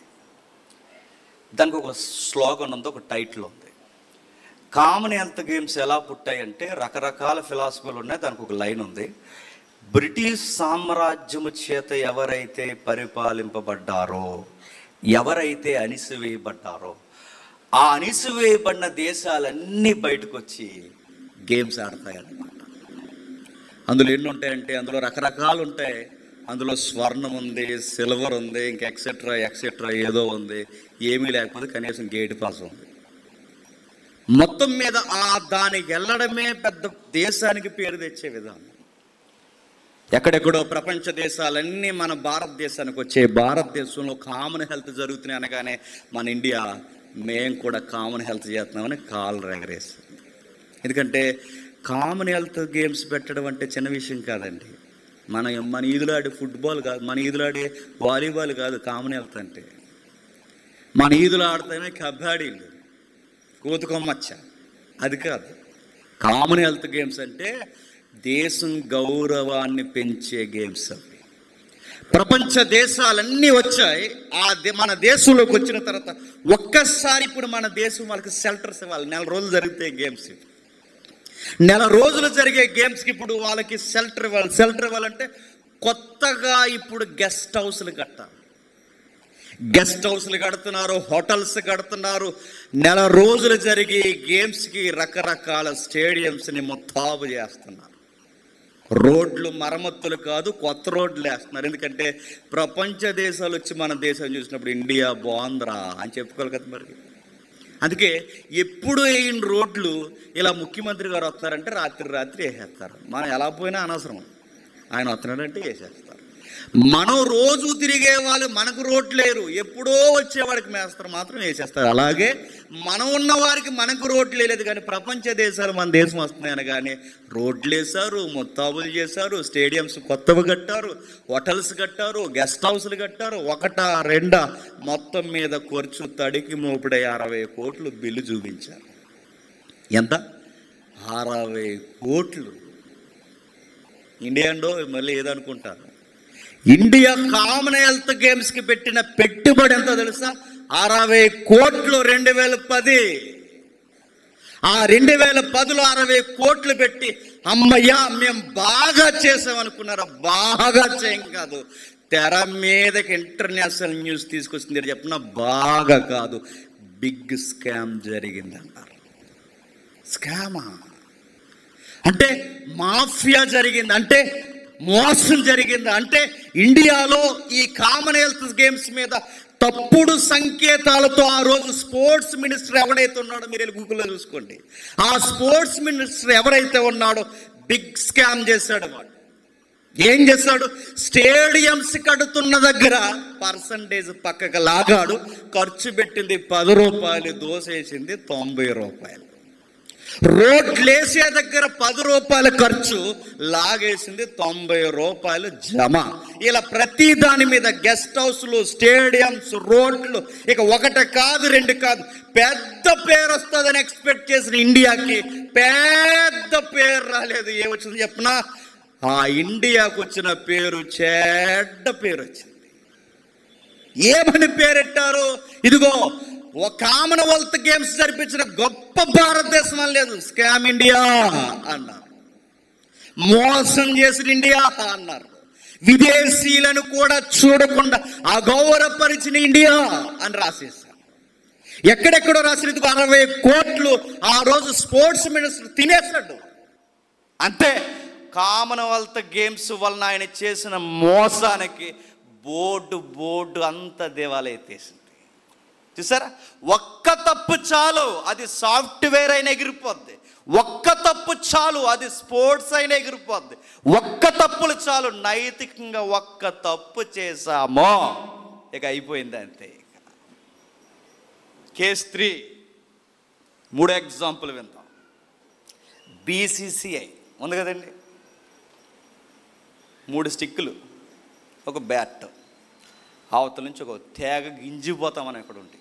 దానికి ఒక స్లోగన్ ఉంది, ఒక టైటిల్ ఉంది. కామన్ హెల్త్ గేమ్స్ ఎలా పుట్టాయంటే, రకరకాల ఫిలాసఫీలు ఉన్నాయి, దానికి ఒక లైన్ ఉంది. బ్రిటిష్ సామ్రాజ్యము చేత ఎవరైతే పరిపాలింపబడ్డారో, ఎవరైతే అణిసివేయబడ్డారో, ఆ అణిసివేయబడిన దేశాలన్నీ బయటకు వచ్చి గేమ్స్ ఆడతాయి అన్నమాట. అందులో ఎన్ని ఉంటాయంటే, అందులో రకరకాలు ఉంటాయి. అందులో స్వర్ణం ఉంది, సిల్వర్ ఉంది, ఇంకా ఎక్సెట్రా ఎక్సెట్రా ఏదో ఉంది. ఏమీ లేకపోతే కనీసం గేట్ పాస్ ఉంది. మొత్తం మీద దానికి వెళ్ళడమే పెద్ద దేశానికి పేరు తెచ్చే విధానం. ఎక్కడెక్కడో ప్రపంచ దేశాలన్నీ మన భారతదేశానికి వచ్చే, భారతదేశంలో కామన్ హెల్త్ జరుగుతున్నాయి అనగానే మన ఇండియా మేము కూడా కామన్ హెల్త్ చేస్తున్నామని కాళ్ళు ఎగరేస్తుంది. ఎందుకంటే కామన్ హెల్త్ గేమ్స్ పెట్టడం అంటే చిన్న విషయం కాదండి. మన ఈదులాడే ఫుట్బాల్ కాదు, మన ఈదులాడే వాలీబాల్ కాదు కామన్ హెల్త్ అంటే. మన ఈదులు ఆడితేనే కబడ్డీలు, కోతుకొమ్మచ్చ, అది కాదు. కామన్ హెల్త్ గేమ్స్ అంటే దేశం గౌరవాన్ని పెంచే గేమ్స్ అవి. ప్రపంచ దేశాలన్నీ వచ్చాయి. మన దేశంలోకి వచ్చిన తర్వాత ఒక్కసారి ఇప్పుడు మన దేశం వాళ్ళకి షెల్టర్స్ ఇవ్వాలి. 4 రోజులు జరిగితే గేమ్స్, 4 రోజులు జరిగే గేమ్స్కి ఇప్పుడు వాళ్ళకి షెల్టర్ ఇవ్వాలి. షెల్టర్ ఇవ్వాలంటే కొత్తగా ఇప్పుడు గెస్ట్ హౌస్లు కట్టాలి. గెస్ట్ హౌస్లు కడుతున్నారు, హోటల్స్ కడుతున్నారు. 4 రోజులు జరిగే గేమ్స్కి రకరకాల స్టేడియంస్ని మొత్తాబు చేస్తున్నారు. రోడ్లు మరమ్మతులు కాదు, కొత్త రోడ్లు వేస్తున్నారు. ఎందుకంటే ప్రపంచ దేశాలు వచ్చి మన దేశం చూసినప్పుడు ఇండియా బాగుందిరా అని చెప్పుకోవాలి కదా మరి. అందుకే ఎప్పుడు వేయిన రోడ్లు ఇలా ముఖ్యమంత్రి గారు వస్తారంటే రాత్రి వేసేస్తారు. మనం ఎలా పోయినా అనవసరం, ఆయన వస్తున్నాడంటే వేసేస్తారు. మనం రోజు తిరిగే వాళ్ళు మనకు రోడ్లు లేరు, ఎప్పుడో వచ్చేవాడికి మేస్తారు మాత్రం వేసేస్తారు. అలాగే మనం ఉన్న వారికి మనకు రోడ్లు లేదు. కానీ ప్రపంచ దేశాలు మన దేశం వస్తున్నాయని కానీ రోడ్లు వేశారు, మొత్తాబులు చేశారు, స్టేడియంస్ కొత్తవి కట్టారు, హోటల్స్ కట్టారు, గెస్ట్ హౌస్లు కట్టారు. 1, 2 మొత్తం మీద ఖర్చు తడికి మోపుడే 60 కోట్లు బిల్లు చూపించారు. ఎంత? 60 కోట్లు. ఇండియా అండో మళ్ళీ ఏదనుకుంటారు. ఇండియా కామన్ హెల్త్ గేమ్స్కి పెట్టిన పెట్టుబడి ఎంత తెలుసా? 60 కోట్లు 2010. ఆ 2010లో 60 కోట్లు పెట్టి అమ్మయ్యా మేము బాగా చేసామనుకున్నారా? బాగా చేయం కాదు, తెర మీదకి ఇంటర్నేషనల్ న్యూస్ తీసుకొచ్చింది చెప్పిన బాగా కాదు, బిగ్ స్కామ్ జరిగింది అన్నారు. స్కామా అంటే మాఫియా జరిగింది, అంటే మోసం జరిగింది. అంటే ఇండియాలో ఈ కామన్ హెల్త్ గేమ్స్ మీద తప్పుడు సంకేతాలతో ఆ రోజు స్పోర్ట్స్ మినిస్టర్ ఎవరైతే ఉన్నాడో మీరు వెళ్ళి గూగుల్లో చూసుకోండి. ఆ స్పోర్ట్స్ మినిస్టర్ ఎవరైతే ఉన్నాడో బిగ్ స్కామ్ చేశాడు. వాడు ఏం చేశాడు? స్టేడియంస్ కడుతున్న దగ్గర పర్సంటేజ్ పక్కకు లాగాడు. ఖర్చు పెట్టింది 10 రూపాయలు, దోసేసింది 90 రూపాయలు. రోడ్లేసే దగ్గర 10 రూపాయల ఖర్చు, లాగేసింది 90 రూపాయలు జమ. ఇలా ప్రతి దాని మీద గెస్ట్ హౌస్లు, స్టేడియంస్, రోడ్లు, ఇక 1 కాదు 2 కాదు, పెద్ద పేరు వస్తుందని ఎక్స్పెక్ట్ చేసిన ఇండియాకి పెద్ద పేరు రాలేదు. ఏమొచ్చింది చెప్పనా? ఆ ఇండియాకు వచ్చిన పేరు చెడ్డ పేరు వచ్చింది. ఏమని పేరెట్టారు? ఇదిగో కామన్వెల్త్ గేమ్స్ జరిపించిన గొప్ప భారతదేశం అని లేదు, స్కామ్ ఇండియా అన్నారు. మోసం చేసిన ఇండియా అన్నారు. విదేశీయులను కూడా చూడకుండా అగౌరవపరిచిన ఇండియా అని రాసేశారు. ఎక్కడెక్కడో రాసిన 60 కోట్లు ఆ రోజు స్పోర్ట్స్ మినిస్టర్ తినేస్తాడు. అంతే, కామన్వెల్త్ గేమ్స్ వలన ఆయన చేసిన మోసానికి బోర్డు అంత దేవాలయం ఎత్తేసింది. చూసారా, ఒక్క తప్పు చాలు అది సాఫ్ట్వేర్ అయినా ఎగిరిపోద్ది, ఒక్క తప్పు చాలు అది స్పోర్ట్స్ అయినా ఎగిరిపోద్ది, ఒక్క తప్పులు చాలు. నైతికంగా ఒక్క తప్పు చేశామో ఇక అయిపోయింది అంతే. కేస్ 3 3 ఎగ్జాంపుల్ విందాం. BCCI ఉంది కదండి, 3 స్టిక్కులు, ఒక బ్యాట్, అవతల నుంచి ఒక తేగ గింజిపోతామని ఇక్కడ ఉండి.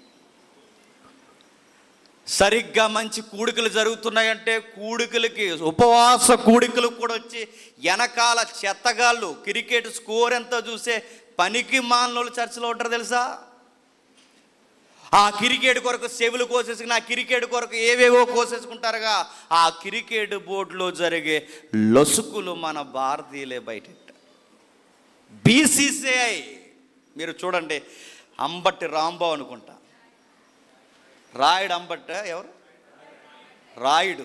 సరిగ్గా మంచి కూడికలు జరుగుతున్నాయంటే కూడికలకి ఉపవాస కూడికలు కూడా వచ్చి వెనకాల చెత్తగాళ్ళు క్రికెట్ స్కోర్ ఎంతో చూసే పనికి మానవులు చర్చలో ఉంటారు తెలుసా. ఆ క్రికెట్ కొరకు చెవులు కోసేసుకుని, ఆ క్రికెట్ కొరకు ఏవేవో కోసేసుకుంటారుగా. ఆ క్రికెట్ బోర్డులో జరిగే లొసుకులు మన భారతీయులే బయట. BCCI మీరు చూడండి, అంబట్టి రాంబాబు అనుకుంటా, రాయుడు అంబట్ట ఎవరు, రాయుడు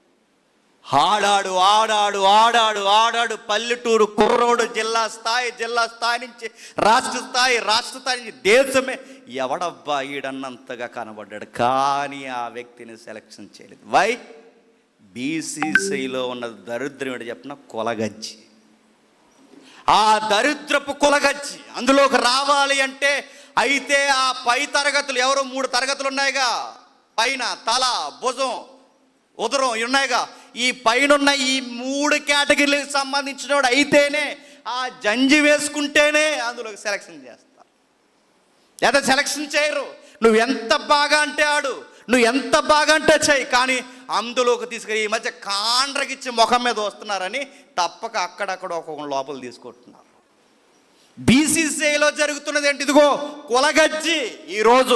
ఆడాడు పల్లెటూరు కుర్రోడు, జిల్లా స్థాయి నుంచి రాష్ట్ర స్థాయి నుంచి దేశమే. ఎవడబ్బా ఈడన్నంతగా కనబడ్డాడు, కానీ ఆ వ్యక్తిని సెలక్షన్ చేయలేదు. వై? BCCIలో ఉన్న దరిద్రం ఏంటి చెప్పిన, కొలగజ్జి. ఆ దరిద్రపు కొలగజ్జి అందులోకి రావాలి అంటే అయితే ఆ పై తరగతులు ఎవరో 3 తరగతులు ఉన్నాయిగా, పైన తల, భుజం, ఉదరం ఉన్నాయిగా. ఈ పైన ఈ 3 కేటగిరీలకు సంబంధించిన వాడు అయితేనే, ఆ జంజి వేసుకుంటేనే అందులోకి సెలక్షన్ చేస్తారు, లేదా సెలక్షన్ చేయరు. నువ్వు ఎంత బాగా అంటే ఆడు, నువ్వు ఎంత బాగా అంటే చెయ్యి, కానీ అందులోకి తీసుకుని ఈ మధ్య కాండ్రగిచ్చి ముఖం మీద వస్తున్నారని తప్పక అక్కడక్కడ ఒక్కొక్క లోపల తీసుకుంటున్నారు. BCCIలో జరుగుతున్నది ఏంటి? ఇదిగో కొలగజ్జి. ఈరోజు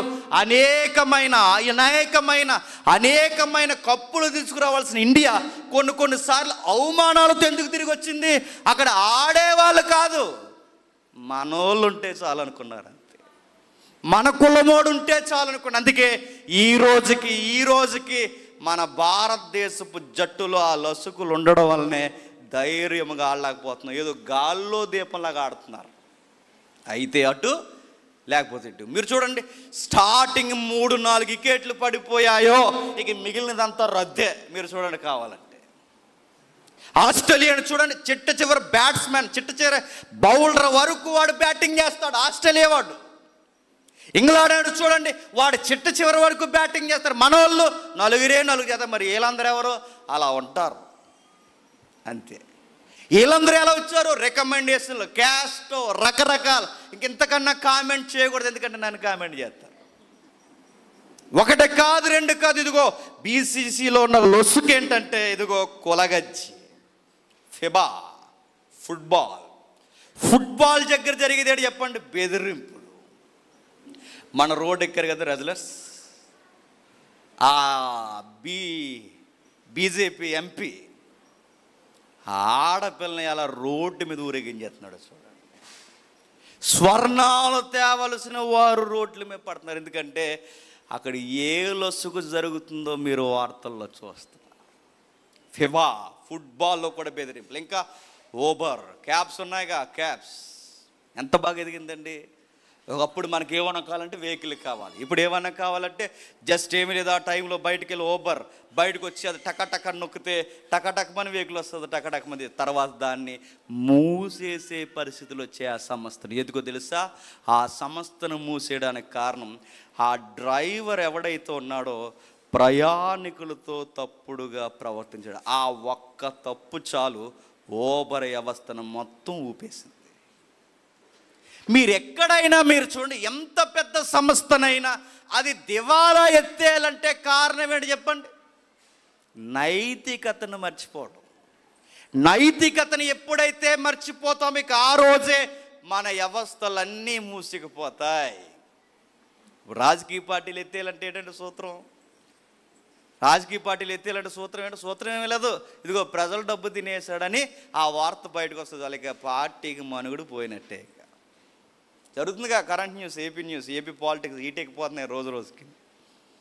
అనేకమైన కప్పులు తీసుకురావాల్సిన ఇండియా కొన్నిసార్లు అవమానాలతో ఎందుకు తిరిగి వచ్చింది? అక్కడ ఆడేవాళ్ళు కాదు, మనోళ్ళు ఉంటే చాలు అనుకున్నారు, అంతే. మన కులమోడు ఉంటే చాలు అనుకున్నారు. అందుకే ఈ రోజుకి మన భారతదేశపు జట్టులో ఆ లసుకులు ఉండడం వల్లనే ధైర్యంగా ఆడలేకపోతున్నాం. ఏదో గాల్లో దీపంలాగా ఆడుతున్నారు, అయితే అటు లేకపోతే ఇటు. మీరు చూడండి, స్టార్టింగ్ 3-4 వికెట్లు పడిపోయాయో ఇక మిగిలినదంతా రద్దే. మీరు చూడండి కావాలంటే. ఆస్ట్రేలియాను చూడండి, చిట్ట చివరి బ్యాట్స్మెన్, చిట్ట చివరి బౌలర్ వరకు వాడు బ్యాటింగ్ చేస్తాడు, ఆస్ట్రేలియా వాడు. ఇంగ్లాండ్ చూడండి, వాడు చిట్ట చివరి వరకు బ్యాటింగ్ చేస్తారు. మన వాళ్ళు 4 చేస్తారు. మరి వీళ్ళందరూ ఎవరు అలా ఉంటారు, అంతే. వీళ్ళందరూ ఎలా వచ్చారు? రికమెండేషన్లు, క్యాస్ట్, రకరకాల. ఇంతకన్నా కామెంట్ చేయకూడదు, ఎందుకంటే నన్ను కామెంట్ చేస్తారు. 1 కాదు 2 కాదు. ఇదిగో BCCలో ఉన్న లొసుకు ఏంటంటే, ఇదిగో కొలగజ్జి. ఫిబా ఫుట్బాల్ దగ్గర జరిగేది చెప్పండి, బెదిరింపులు. మన రోడ్ ఎక్కారు కదా రెజ్లర్స్, ఆ బీజేపీ ఎంపీ ఆడపిల్లని అలా రోడ్డు మీద ఊరేగించేస్తున్నాడు. చూడండి, స్వర్ణాలు తేవలసిన వారు రోడ్ల మీద పడుతున్నారు. ఎందుకంటే అక్కడ ఏ లొసుగు జరుగుతుందో మీరు వార్తల్లో చూస్తున్నారు. ఫిబా ఫుట్బాల్లో కూడా బెదిరింపులు. ఇంకా ఓబర్ క్యాబ్స్ ఉన్నాయిగా, క్యాబ్స్ ఎంత బాగా ఎదిగిందండి. ఒకప్పుడు మనకి ఏమన్నా కావాలంటే వెహికల్ కావాలి, ఇప్పుడు ఏమన్నా కావాలంటే జస్ట్ ఏమి లేదు, ఆ టైంలో బయటికి వెళ్ళి ఓబర్ బయటకు వచ్చి అది టక నొక్కితే టకమని వెహికల్ వస్తుంది, టకమని. తర్వాత దాన్ని మూసేసే పరిస్థితులు వచ్చాయి ఆ సంస్థను. ఎందుకో తెలుసా? ఆ సంస్థను మూసేయడానికి కారణం ఆ డ్రైవర్ ఎవడైతే ఉన్నాడో ప్రయాణికులతో తప్పుడుగా ప్రవర్తించాడు. ఆ ఒక్క తప్పు చాలు ఓబర్ వ్యవస్థను మొత్తం ఊపేసింది. మీరు ఎక్కడైనా మీరు చూడండి, ఎంత పెద్ద సంస్థనైనా అది దివాలా ఎత్తేయాలంటే కారణం ఏంటి చెప్పండి? నైతికతను మర్చిపోవడం. నైతికతను ఎప్పుడైతే మర్చిపోతామో ఇక ఆ రోజే మన వ్యవస్థలన్నీ మూసుకుపోతాయి. రాజకీయ పార్టీలు ఎత్తేయాలంటే ఏంటంటే సూత్రం, రాజకీయ పార్టీలు ఎత్తేయాలంటే సూత్రం ఏంటో? సూత్రం ఏమీ లేదు. ఇదిగో ప్రజలు డబ్బు తినేసాడని ఆ వార్త బయటకు వస్తుంది, వాళ్ళకి పార్టీకి మనుగుడు పోయినట్టే. జరుగుతుందిగా కరెంట్ న్యూస్, ఏపీ పాలిటిక్స్ ఈటెక్కిపోతున్నాయి రోజుకి.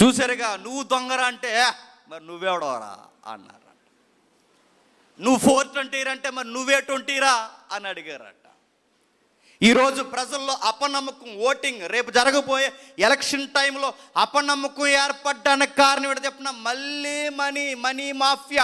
చూసారుగా, నువ్వు దొంగరా అంటే మరి నువ్వెవడోరా అన్నారట. నువ్వు 420 అంటే మరి నువ్వే 20రా అని అడిగారట. ఈరోజు ప్రజల్లో అపనమ్మకం, ఓటింగ్ రేపు జరగబోయే ఎలక్షన్ టైంలో అపనమ్మకం ఏర్పడడానికి కారణం ఏంటో చెప్పిన, మళ్ళీ మనీ మాఫియా.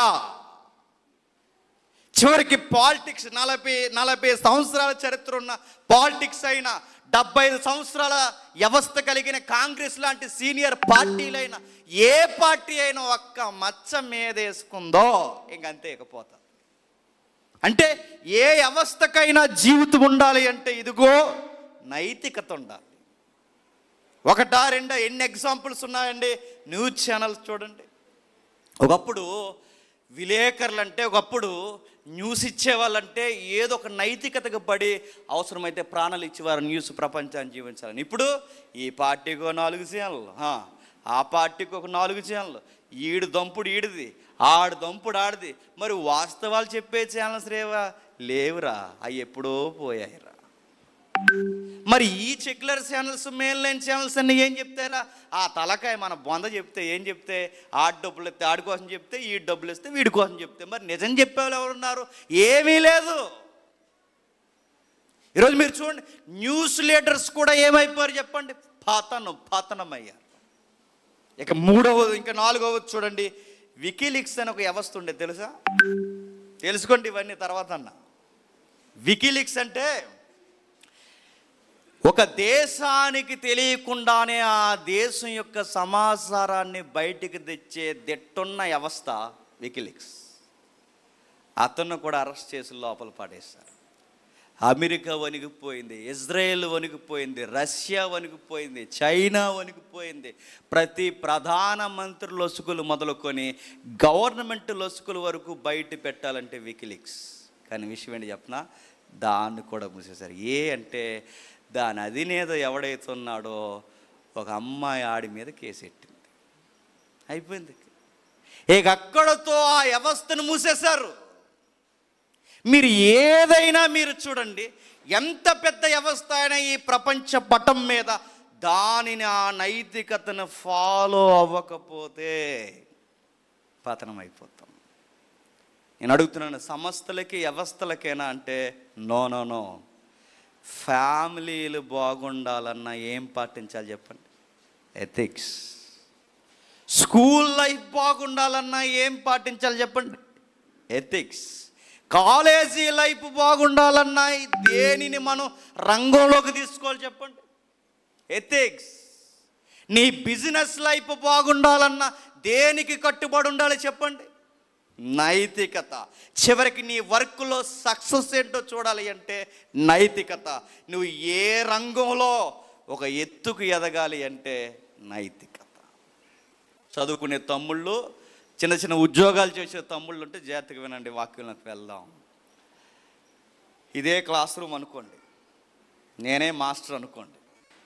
చివరికి పాలిటిక్స్ 40 సంవత్సరాల చరిత్ర ఉన్న పాలిటిక్స్ అయినా, 75 సంవత్సరాల వ్యవస్థ కలిగిన కాంగ్రెస్ లాంటి సీనియర్ పార్టీలైనా, ఏ పార్టీ అయినా ఒక్క మచ్చ మీదేసుకుందో ఇంకంతే ఇకపోతా. అంటే ఏ వ్యవస్థకైనా జీవితం ఉండాలి అంటే ఇదిగో నైతికత ఉండాలి. ఒకటా రెండా ఎన్ని ఎగ్జాంపుల్స్ ఉన్నాయండి. న్యూస్ ఛానల్స్ చూడండి. ఒకప్పుడు విలేకరులు అంటే, ఒకప్పుడు న్యూస్ ఇచ్చేవాళ్ళంటే ఏదో ఒక నైతికతకు పడి అవసరమైతే ప్రాణాలు ఇచ్చేవారు న్యూస్ ప్రపంచాన్ని జీవించాలని. ఇప్పుడు ఈ పార్టీకి 4 ఛానళ్ళు, ఆ పార్టీకి ఒక 4 ఛానళ్ళు, ఈడు దంపుడు ఈడిది, ఆడు దంపుడు ఆడిది. మరి వాస్తవాలు చెప్పే ఛానల్స్ లేవురా, అవి ఎప్పుడో పోయాయిరా. మరి ఈ secular channels, main line channels అన్నీ ఏం చెప్తారా? ఆ తలకాయ మన బొంద చెప్తే ఏం చెప్తే, ఆడి డబ్బులు ఇస్తే ఆడి కోసం చెప్తే, ఈ డబ్బులు ఇస్తే వీడి కోసం చెప్తే, మరి నిజం చెప్పేవాళ్ళు ఎవరున్నారు? ఏమీ లేదు. ఈరోజు మీరు చూడండి, న్యూస్ లీడర్స్ కూడా ఏమైపోయారు చెప్పండి? పతనమయ్యారు. ఇక 4వది చూడండి, వికీలీక్స్ అని ఒక వ్యవస్థ ఉండే, తెలుసా? తెలుసుకోండి ఇవన్నీ తర్వాత అన్న. వికీలీక్స్ అంటే ఒక దేశానికి తెలియకుండానే ఆ దేశం యొక్క సమాచారాన్ని బయటికి తెచ్చే దిట్టున్న వ్యవస్థ వికీలీక్స్. అతన్ని కూడా అరెస్ట్ చేసి లోపల పడేశారు. అమెరికా వణికిపోయింది, ఇజ్రాయెల్ వణికిపోయింది, రష్యా వణికిపోయింది, చైనా వణికిపోయింది. ప్రతి ప్రధానమంత్రి లొసుకులు మొదలుకొని గవర్నమెంట్ లొసుకుల వరకు బయట పెట్టాలంటే వికీలీక్స్. కానీ విషయం ఏంటి చెప్పనా, దాన్ని కూడా మూసేశారు. అంటే దాని అధినేత ఎవడైతే ఉన్నాడో ఒక అమ్మాయి ఆడి మీద కేసు పెట్టింది, అయిపోయింది. ఇక అక్కడతో ఆ వ్యవస్థను మూసేశారు. మీరు ఏదైనా మీరు చూడండి, ఎంత పెద్ద వ్యవస్థ అయినా ఈ ప్రపంచ పటం మీద దానిని ఆ నైతికతను ఫాలో అవ్వకపోతే పతనం అయిపోతాం. నేను అడుగుతున్నాను, సంస్థలకి వ్యవస్థలకేనా అంటే నో. ఫ్యామిలీలు బాగుండాలన్నా ఏం పాటించాలి చెప్పండి? ఎథిక్స్. స్కూల్ లైఫ్ బాగుండాలన్నా ఏం పాటించాలి చెప్పండి? ఎథిక్స్. కాలేజీ లైఫ్ బాగుండాలన్నా దేనిని మనం రంగంలోకి తీసుకోవాలి చెప్పండి? ఎథిక్స్. నీ బిజినెస్ లైఫ్ బాగుండాలన్నా దేనికి కట్టుబడి ఉండాలి చెప్పండి? నైతికత. చివరికి నీ వర్క్లో సక్సెస్ ఏంటో చూడాలి అంటే నైతికత. నువ్వు ఏ రంగంలో ఒక ఎత్తుకు ఎదగాలి అంటే నైతికత. చదువుకునే తమ్ముళ్ళు, చిన్న ఉద్యోగాలు చేసే తమ్ముళ్ళు ఉంటే జాగ్రత్తగా వినండి, వాక్యంలోకి వెళ్దాం. ఇదే క్లాస్ రూమ్ అనుకోండి, నేనే మాస్టర్ అనుకోండి.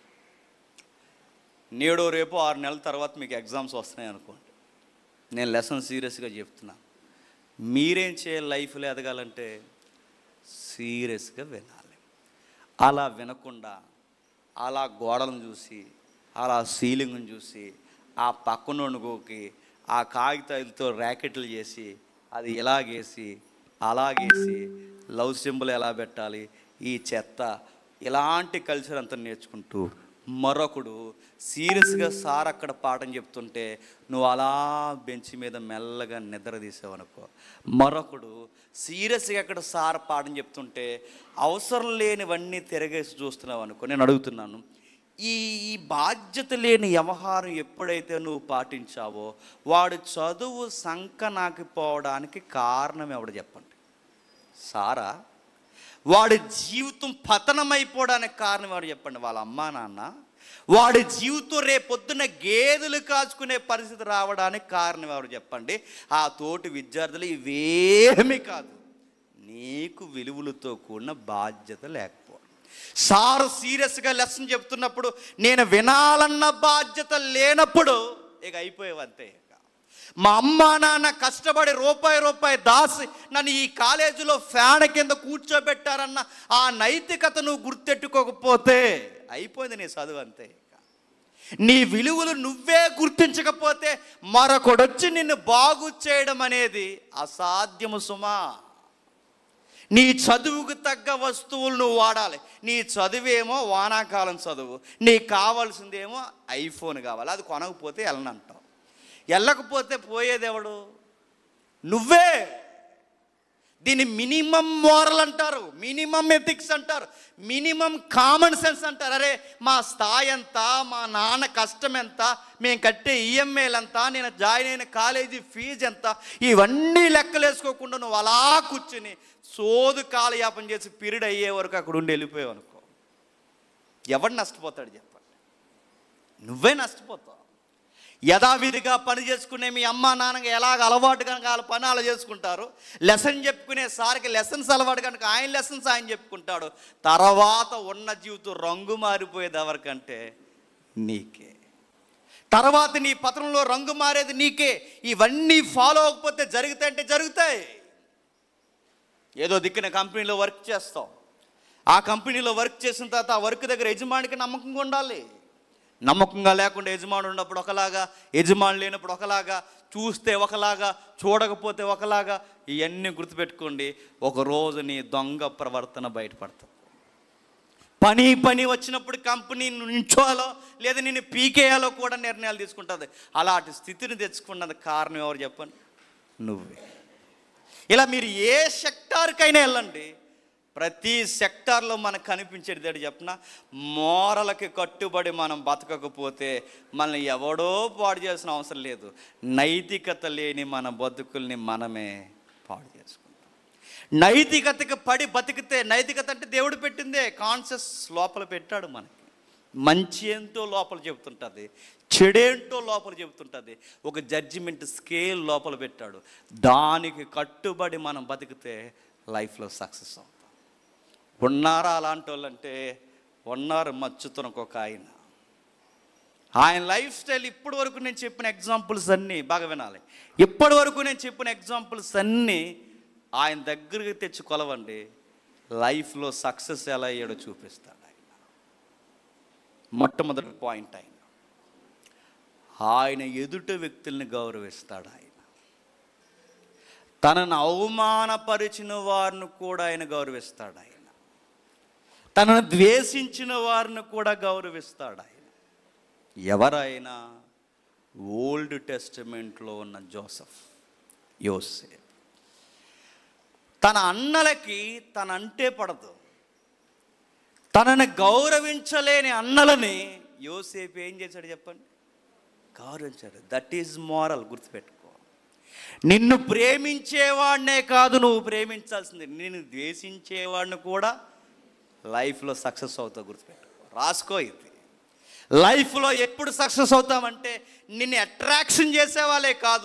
నేడో రేపు 6 నెలల తర్వాత మీకు ఎగ్జామ్స్ వస్తున్నాయి అనుకోండి. నేను లెసన్ సీరియస్గా చెప్తున్నా. మీరేం చేయాలి లైఫ్లో ఎదగాలంటే? సీరియస్గా వినాలి. అలా వినకుండా అలా గోడలను చూసి, అలా సీలింగ్ని చూసి, ఆ పక్కనోనుగోకి ఆ కాగితాలతో ర్యాకెట్లు చేసి, అది ఇలాగేసి అలాగేసి, లవ్ సింబల్ ఎలా పెట్టాలి, ఈ చెత్త, ఇలాంటి కల్చర్ అంతా నేర్చుకుంటూ, మరొకడు సీరియస్గా సార్ అక్కడ పాఠం చెప్తుంటే నువ్వు అలా బెంచ్ మీద మెల్లగా నిద్ర తీసావనుకో, మరొకడు సీరియస్గా అక్కడ సార్ పాఠం చెప్తుంటే అవసరం లేనివన్నీ తిరగేసి చూస్తున్నావు అనుకో. నేను అడుగుతున్నాను, ఈ బాధ్యత లేని వ్యవహారం ఎప్పుడైతే నువ్వు పాటించావో వాడు చదువు సంకనాకిపోవడానికి కారణం ఎవడు చెప్పండి? సారా? వాడి జీవితం పతనమైపోవడానికి కారణం ఎవరు చెప్పండి? వాళ్ళ అమ్మా నాన్న? వాడి జీవితం రేపొద్దున గేదెలు కాచుకునే పరిస్థితి రావడానికి కారణం ఎవరు చెప్పండి? ఆ తోటి విద్యార్థులు. ఇవేమీ కాదు, నీకు విలువలతో కూడిన బాధ్యత లేకపోవడం. సారు సీరియస్గా లెసన్ చెప్తున్నప్పుడు నేను వినాలన్న బాధ్యత లేనప్పుడు ఇక అయిపోయేవంతే. మా అమ్మ నాన్న కష్టపడి రూపాయి దాసి నన్ను ఈ కాలేజీలో ఫ్యాన్ కింద కూర్చోబెట్టారన్న ఆ నైతికత నువ్వు గుర్తెట్టుకోకపోతే అయిపోయింది నీ చదువు అంతే. నీ విలువలు నువ్వే ఉపయోగించకపోతే మరొకడొచ్చి నిన్ను బాగు చేయడం అనేది అసాధ్యము సుమా. నీ చదువుకు తగ్గ వస్తువులు నువ్వు వాడాలి. నీ చదువేమో వానాకాలం చదువు, నీకు కావాల్సిందేమో ఐఫోన్ కావాలి. అది కొనకపోతే వెళ్ళనంటావు. వెళ్ళకపోతే పోయేదెవడు? నువ్వే. దీన్ని మినిమం మోరల్ అంటారు, మినిమం ఎథిక్స్ అంటారు, మినిమం కామన్ సెన్స్ అంటారు. అరే మా స్థాయి ఎంత, మా నాన్న కష్టం ఎంత, మేము కట్టే ఈఎంఐలు ఎంత, నేను జాయిన్ అయిన కాలేజీ ఫీజు ఎంత, ఇవన్నీ లెక్కలేసుకోకుండా నువ్వు అలా కూర్చుని సోదు కాలయాపన చేసి పీరియడ్ అయ్యే వరకు అక్కడ ఉండి వెళ్ళిపోయావు అనుకో, ఎవడు నష్టపోతాడు చెప్పండి? నువ్వే నష్టపోతావు. యథావిధిగా పని చేసుకునే మీ అమ్మ నాన్నగా ఎలాగ అలవాటు కనుక వాళ్ళ పని అలా చేసుకుంటారు. లెసన్ చెప్పుకునే సారికి లెసన్స్ అలవాటు కనుక ఆయన లెసన్స్ ఆయన చెప్పుకుంటాడు. తర్వాత ఉన్న జీవితం రంగు మారిపోయేది ఎవరికంటే నీకే. తర్వాత నీ పత్రంలో రంగు మారేది నీకే. ఇవన్నీ ఫాలో అవ్వకపోతే జరుగుతాయంటే జరుగుతాయి. ఏదో దిక్కున కంపెనీలో వర్క్ చేస్తాం. ఆ కంపెనీలో వర్క్ చేసిన తర్వాత ఆ వర్క్ దగ్గర యజమానికి నమ్మకంగా ఉండాలి. నమ్మకంగా లేకుండా యజమాని ఉన్నప్పుడు ఒకలాగా, యజమాని లేనప్పుడు ఒకలాగా, చూస్తే ఒకలాగా, చూడకపోతే ఒకలాగా. ఇవన్నీ గుర్తుపెట్టుకోండి. ఒకరోజు నీ దొంగ ప్రవర్తన బయటపడుతుంది. పని వచ్చినప్పుడు కంపెనీ నుంచోలో లేదా నిన్ను పీకేయాలో కూడా నిర్ణయాలు తీసుకుంటుంది. అలాంటి స్థితిని తెచ్చుకున్నది కారణం ఎవరు చెప్పండి? నువ్వే. ఇలా మీరు ఏ సెక్టార్కైనా వెళ్ళండి, ప్రతి సెక్టార్లో మనకు కనిపించేది ఏంటి చెప్పిన? మోరలకి కట్టుబడి మనం బతకకపోతే మనల్ని ఎవడో పాడు చేసిన అవసరం లేదు. నైతికత లేని మన బతుకుల్ని మనమే పాడు చేసుకుంటాం. నైతికతకి పడి బతికితే, నైతికత అంటే దేవుడు పెట్టిందే, కాన్షియస్ లోపల పెట్టాడు మనకి. మంచి ఏంటో లోపల చెబుతుంటుంది, చెడేంటో లోపల చెబుతుంటుంది. ఒక జడ్జిమెంట్ స్కేల్ లోపల పెట్టాడు. దానికి కట్టుబడి మనం బతికితే లైఫ్లో సక్సెస్ అవుతాం. ఉన్నారా అలాంటి వాళ్ళు అంటే? ఉన్నారు. మచ్చుతునకు ఒక ఆయన లైఫ్ స్టైల్ ఇప్పటి వరకు నేను చెప్పిన ఎగ్జాంపుల్స్ అన్నీ బాగా వినాలి. ఇప్పటి వరకు నేను చెప్పిన ఎగ్జాంపుల్స్ అన్నీ ఆయన దగ్గరికి తెచ్చి కొలవండి. లైఫ్లో సక్సెస్ ఎలా అయ్యాడో చూపిస్తాడు ఆయన. మొట్టమొదటి పాయింట్, ఆయన ఎదుట వ్యక్తుల్ని గౌరవిస్తాడు. ఆయన తనను అవమానపరిచిన వారిని కూడా ఆయన గౌరవిస్తాడు. ఆయన తనను ద్వేషించిన వారిని కూడా గౌరవిస్తాడు. ఆయన ఎవరైనా? ఓల్డ్ టెస్టమెంట్లో ఉన్న యోసేపు. తన అన్నలకి తనంటే పడదు. తనని గౌరవించలేని అన్నలని యోసేపు ఏం చేశాడు చెప్పండి? గౌరవించాడు. That is moral. గుర్తుపెట్టుకో. నిన్ను ప్రేమించేవాడినే కాదు నువ్వు ప్రేమించాల్సింది, నిన్ను ద్వేషించేవాడిని కూడా లైఫ్లో సక్సెస్ అవుతావు. గుర్తుపెట్టుకో, రాసుకో ఇది. లైఫ్లో ఎప్పుడు సక్సెస్ అవుతామంటే నిన్ను అట్రాక్షన్ చేసేవాళ్ళే కాదు,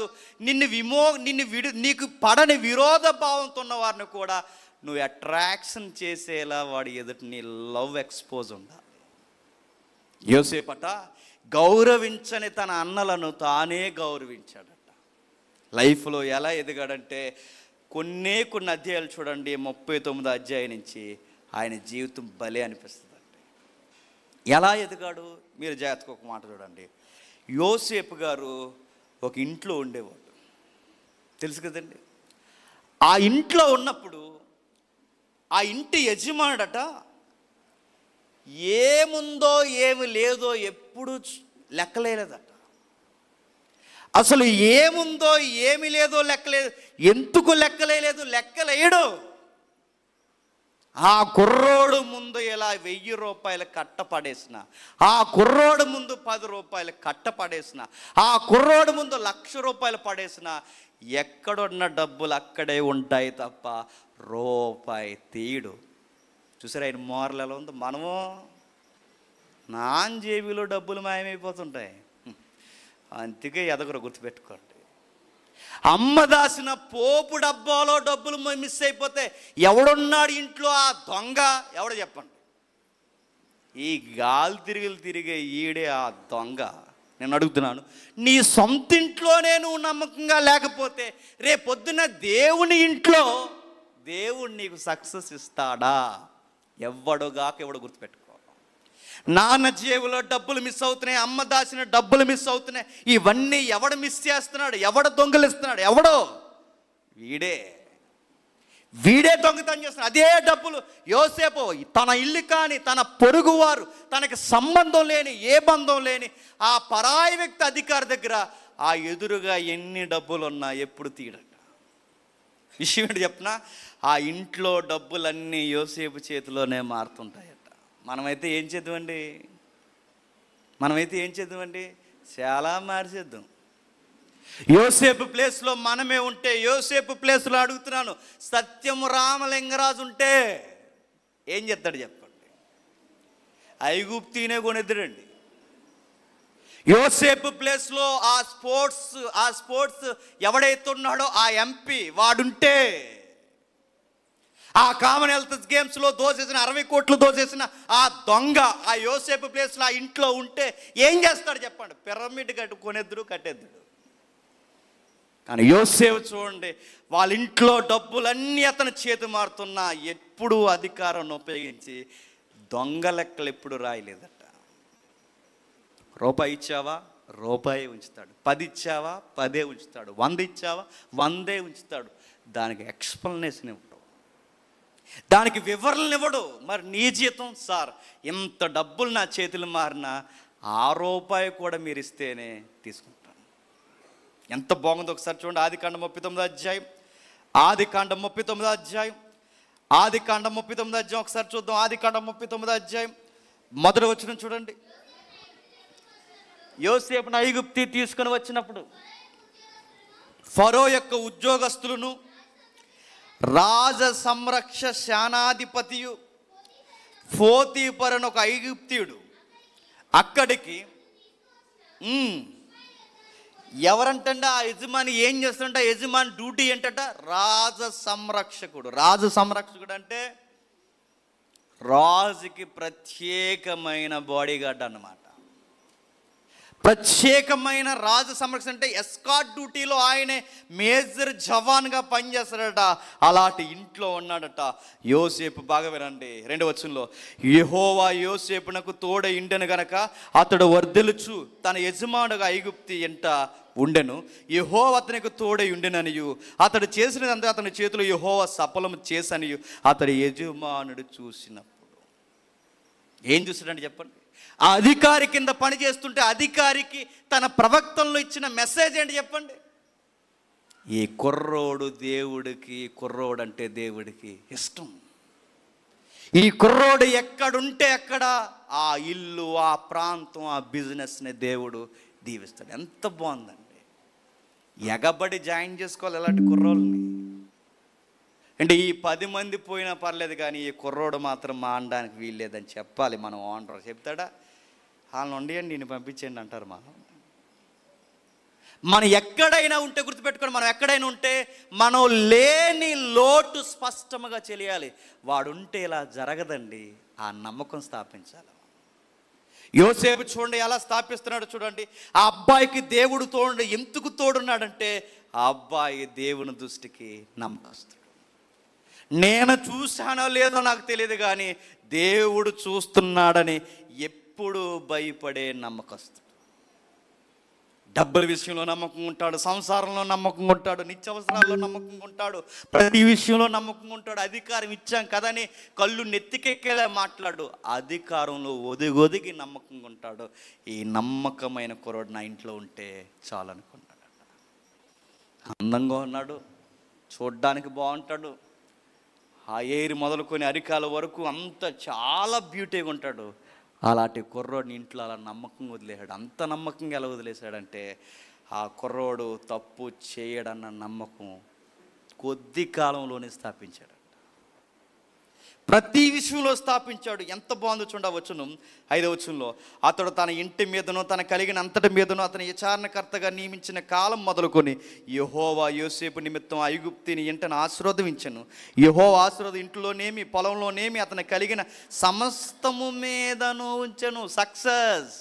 నీకు పడని విరోధ భావంతో ఉన్న వారిని కూడా నువ్వు అట్రాక్షన్ చేసేలా వాడి ఎదుటి నీ లవ్ ఎక్స్పోజ్ ఉండాలి. యోసేపట గౌరవించని తన అన్నలను తానే గౌరవించాడట. లైఫ్లో ఎలా ఎదిగాడంటే కొన్ని అధ్యాయాలు చూడండి, 39 అధ్యాయం నుంచి ఆయన జీవితం భలే అనిపిస్తుంది. అంటే ఎలా ఎదిగాడు మీరు జాగ్రత్తగా ఒక మాట చూడండి. యోసేపు గారు ఒక ఇంట్లో ఉండేవాడు, తెలుసు కదండి. ఆ ఇంట్లో ఉన్నప్పుడు ఆ ఇంటి యజమానుడట ఏముందో ఏమి లేదో ఎప్పుడు లెక్కలేదట. అసలు ఏముందో ఏమి లేదో లెక్కలేదు. ఎందుకు లెక్కలేదు? లెక్కలేడు. ఆ కుర్రోడు ముందు ఇలా 1000 రూపాయలు కట్టపడేసిన, ఆ కుర్రోడు ముందు 10 రూపాయలు కట్టపడేసిన, ఆ కుర్రోడు ముందు 1,00,000 రూపాయలు పడేసిన, ఎక్కడున్న డబ్బులు అక్కడే ఉంటాయి తప్ప రూపాయి తీయడు. చూసారా ఆయన మోరల్ ఎలా ఉందో? మనము నాన్ జేబీలో డబ్బులు మాయమైపోతుంటాయి. అందుకే ఎదగరు, గుర్తుపెట్టుకోండి. అమ్మ దాసిన పోపు డబ్బాలో డబ్బులు మిస్ అయిపోతే ఎవడున్నాడు ఇంట్లో? ఆ దొంగ. ఎవడో చెప్పండి? ఈ గాలి తిరిగే ఈడే ఆ దొంగ. నేను అడుగుతున్నాను, నీ సొంతింట్లోనే నువ్వు నమ్మకంగా లేకపోతే రేపొద్దున దేవుని ఇంట్లో దేవుడు నీకు సక్సెస్ ఇస్తాడా? ఎవడో గుర్తుపెట్టుకో. నాన్న జేబులో డబ్బులు మిస్ అవుతున్నాయి, అమ్మ దాచిన డబ్బులు మిస్ అవుతున్నాయి. ఇవన్నీ ఎవడు మిస్ చేస్తున్నాడు? ఎవడు దొంగలిస్తున్నాడు? ఎవడో వీడే దొంగతనం చేస్తున్నాడు. అదే డబ్బులు యోసేపు తన ఇల్లు కానీ తన పొరుగువారు, తనకి సంబంధం లేని, ఏ బంధం లేని ఆ పరాయి వ్యక్తి అధికారి దగ్గర ఆ ఎదురుగా ఎన్ని డబ్బులు ఉన్నా ఎప్పుడు తీయడట. విషయం ఏంటి చెప్పినా, ఆ ఇంట్లో డబ్బులన్నీ యోసేపు చేతిలోనే మారుతుంటాయట. మనమైతే ఏం చేద్దామండి? చాలా మార్చేద్దాం. యోసేపు ప్లేస్లో మనమే ఉంటే, యోసేపు ప్లేస్లో అడుగుతున్నాను, సత్యం రామలింగరాజు ఉంటే ఏం చేస్తాడు చెప్పండి? ఐగుప్తీనే కొనిద్దరండి. యోసేపు ప్లేస్లో ఆ స్పోర్ట్స్ ఎవడైతే ఉన్నాడో ఆ ఎంపీ వాడుంటే, ఆ కామన్వెల్త్ గేమ్స్లో దోసేసిన 60 కోట్లు దోసేసిన ఆ దొంగ ఆ యోసేపు ప్లేస్లో ఆ ఇంట్లో ఉంటే ఏం చేస్తాడు చెప్పండి? పిరమిడ్ కట్టేద్దుడు. కానీ యోసేపు చూడండి, వాళ్ళ ఇంట్లో డబ్బులన్నీ అతని చేతి మారుతున్నా ఎప్పుడూ అధికారాన్ని ఉపయోగించి దొంగ లెక్కలు ఎప్పుడు రాయలేదట. రూపాయి ఇచ్చావా? రూపాయి ఉంచుతాడు. 10 ఇచ్చావా? 10 ఉంచుతాడు. 100 ఇచ్చావా? 100 ఉంచుతాడు. దానికి ఎక్స్ప్లెనేషన్ ఇవ్వడు, దానికి వివరణలు ఇవ్వడు. మరి నీ జీతం సార్, ఇంత డబ్బులు నా చేతులు మారినా ఆ రూపాయి కూడా మీరు ఇస్తేనే తీసుకుంటాను. ఎంత బాగుందో ఒకసారి చూడండి. ఆదికాండం 39వ అధ్యాయం, ఆదికాండం 39వ అధ్యాయం ఒకసారి చూద్దాం. ఆదికాండం 39వ అధ్యాయం మొదటి వచనం చూడండి. యోసేపును ఐగుప్తి తీసుకుని వచ్చినప్పుడు ఫరో యొక్క ఉద్యోగస్తులను, రాజ సంరక్ష సేనాధిపతియు పోతీఫరు ఒక ఐగుప్తీయుడు అక్కడికి ఎవరంటే ఆ యజమాని ఏం చేస్తుంటే, ఆ యజమాని డ్యూటీ ఏంటట? రాజ సంరక్షకుడు అంటే రాజుకి ప్రత్యేకమైన బాడీగార్డ్ అన్నమాట. ప్రత్యేకమైన రాజు సంరక్షణ అంటే ఎస్కాట్ డ్యూటీలో ఆయనే మేజర్ జవాన్గా పనిచేస్తాడట. అలాంటి ఇంట్లో ఉన్నాడట యోసేపు. బాగా వినండి 2వ వచనంలో, యెహోవా యోసేపునకు తోడై ఉండెను గనక అతడు వర్ధిల్లుచు తన యజమానుగా ఐగుప్తి ఎంట ఉండెను. యెహోవా అతనికి తోడై ఉండెననియు అతడు చేసినదంతా అతని చేతిలో యెహోవా సఫలము చేసనియు అతడి యజమానుడు చూసినప్పుడు ఏం చూసాడంటే చెప్పండి? ఆ అధికారి కింద పని చేస్తుంటే అధికారికి తన ప్రవక్తల్లో ఇచ్చిన మెసేజ్ ఏంటి చెప్పండి? ఈ కుర్రోడు అంటే దేవుడికి ఇష్టం. ఈ కుర్రోడు ఎక్కడుంటే అక్కడ ఆ ఇల్లు, ఆ ప్రాంతం, ఆ బిజినెస్ని దేవుడు దీవిస్తాడు. ఎంత బాగుందండి! ఎగబడి జాయిన్ చేసుకోవాలి ఇలాంటి కుర్రోళ్ళని. అంటే ఈ 10 మంది పోయినా పర్లేదు, కానీ ఈ కుర్రోడు మాత్రం మానడానికి వీల్లేదని చెప్పాలి. మనం ఓనర్ చెప్తాడా? వాళ్ళని ఉండేయండి, నేను పంపించండి అంటారు. మనం ఎక్కడైనా ఉంటే గుర్తుపెట్టుకోండి, మనం ఎక్కడైనా ఉంటే మనం లేని లోటు స్పష్టంగా తెలియాలి. వాడుంటే ఇలా జరగదండి. ఆ నమ్మకం స్థాపించాలి. యోసేపు చూడండి ఎలా స్థాపిస్తున్నాడు చూడండి. ఆ అబ్బాయికి దేవుడు తోడు. ఎందుకు తోడున్నాడంటే ఆ అబ్బాయి దేవుని దృష్టికి నమ్మకస్తుడు. నేను చూశానో లేదో నాకు తెలియదు, కానీ దేవుడు చూస్తున్నాడని ఎప్పుడు భయపడే నమ్మకస్తుడు. డబ్బుల విషయంలో నమ్మకం ఉంటాడు, సంసారంలో నమ్మకం ఉంటాడు, నిత్యావసరాల్లో నమ్మకం ఉంటాడు, ప్రతి విషయంలో నమ్మకం ఉంటాడు. అధికారం ఇచ్చాం కదని కళ్ళు నెత్తికెక్కేలా మాట్లాడు. అధికారంలో ఒదిగొదిగి నమ్మకం ఉంటాడు. ఈ నమ్మకమైన కుర్రోడు నా ఇంట్లో ఉంటే చాలనుకున్నాడు. అందంగా ఉన్నాడు, చూడ్డానికి బాగుంటాడు, ఆ ఏరి మొదలుకొని అరికాల వరకు అంత చాలా బ్యూటీగా ఉంటాడు. అలాంటి కుర్రోడిని ఇంట్లో అలా నమ్మకం వదిలేశాడు. అంత నమ్మకంగా ఎలా వదిలేశాడంటే ఆ కుర్రోడు తప్పు చేయడన్న నమ్మకం కొద్ది కాలంలోనే స్థాపించాడు. ప్రతి విషయంలో స్థాపించాడు. ఎంత బాగుందో చూడండి. వచనం 5వ వచనంలో, అతడు తన ఇంటి మీదను తన కలిగిన అంతటి మీదను అతని విచారణకర్తగా నియమించిన కాలం మొదలుకొని యెహోవా యోసేపు నిమిత్తం ఐగుప్తిని ఇంటను ఆశీర్వదించెను. యెహోవా ఆశీర్వాదం ఇంట్లోనేమి పొలంలోనేమి అతని కలిగిన సమస్తము మీదను ఉంచెను. సక్సెస్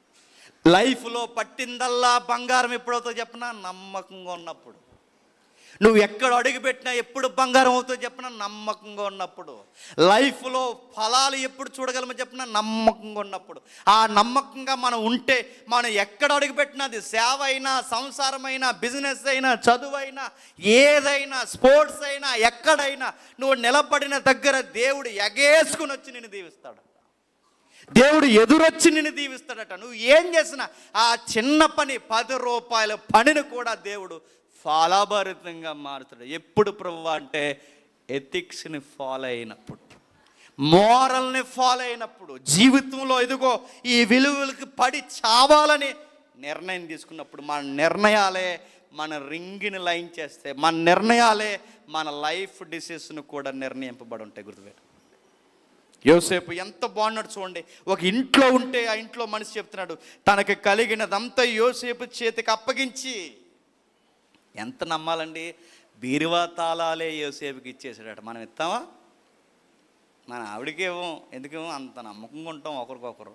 లైఫ్లో పట్టిందల్లా బంగారం ఎప్పుడవుతుందో చెప్పనా? నమ్మకంగా ఉన్నప్పుడు. నువ్వు ఎక్కడ అడుగుపెట్టినా ఎప్పుడు బంగారం అవుతుందో చెప్పినా నమ్మకంగా ఉన్నప్పుడు, లైఫ్లో ఫలాలు ఎప్పుడు చూడగలమో చెప్పినా నమ్మకంగా ఉన్నప్పుడు, ఆ నమ్మకంగా మనం ఉంటే మనం ఎక్కడ అడుగుపెట్టినా, అది సేవ అయినా, సంసారమైనా, బిజినెస్ అయినా, చదువైనా, ఏదైనా, స్పోర్ట్స్ అయినా, ఎక్కడైనా నువ్వు నిలబడిన దగ్గర దేవుడు ఎగేసుకుని వచ్చి నిన్ను దీవిస్తాడు. దేవుడు ఎదురొచ్చి నిన్ను దీవిస్తాడట. నువ్వు ఏం చేసినా ఆ చిన్న పని, 10 రూపాయల పనిని కూడా దేవుడు ఫలభరితంగా మారుతాడు. ఎప్పుడు ప్రభువా అంటే ఎథిక్స్ని ఫాలో అయినప్పుడు, మోరల్ని ఫాలో అయినప్పుడు, జీవితంలో ఇదిగో ఈ విలువలకు పడి చావాలని నిర్ణయం తీసుకున్నప్పుడు, మన నిర్ణయాలే మన రింగిని లైన్ చేస్తే, మన నిర్ణయాలే మన లైఫ్ డిసిషన్ను కూడా నిర్ణయింపబడి ఉంటాయి. గుర్తుపెట్టు. యోసేపు ఎంత బాగున్నాడు చూడండి. ఒక ఇంట్లో ఉంటే ఆ ఇంట్లో మనిషి చెప్తున్నాడు, తనకి కలిగినదంతా యోసేపు చేతికి అప్పగించి, ఎంత నమ్మాలండి, బీరువా తాళాలే యోసేపుకి ఇచ్చేసాడట. మనం ఇస్తామా? మన ఆవిడకేమో ఎందుకేమో అంత నమ్మకంగా ఉంటాం ఒకరికొకరు.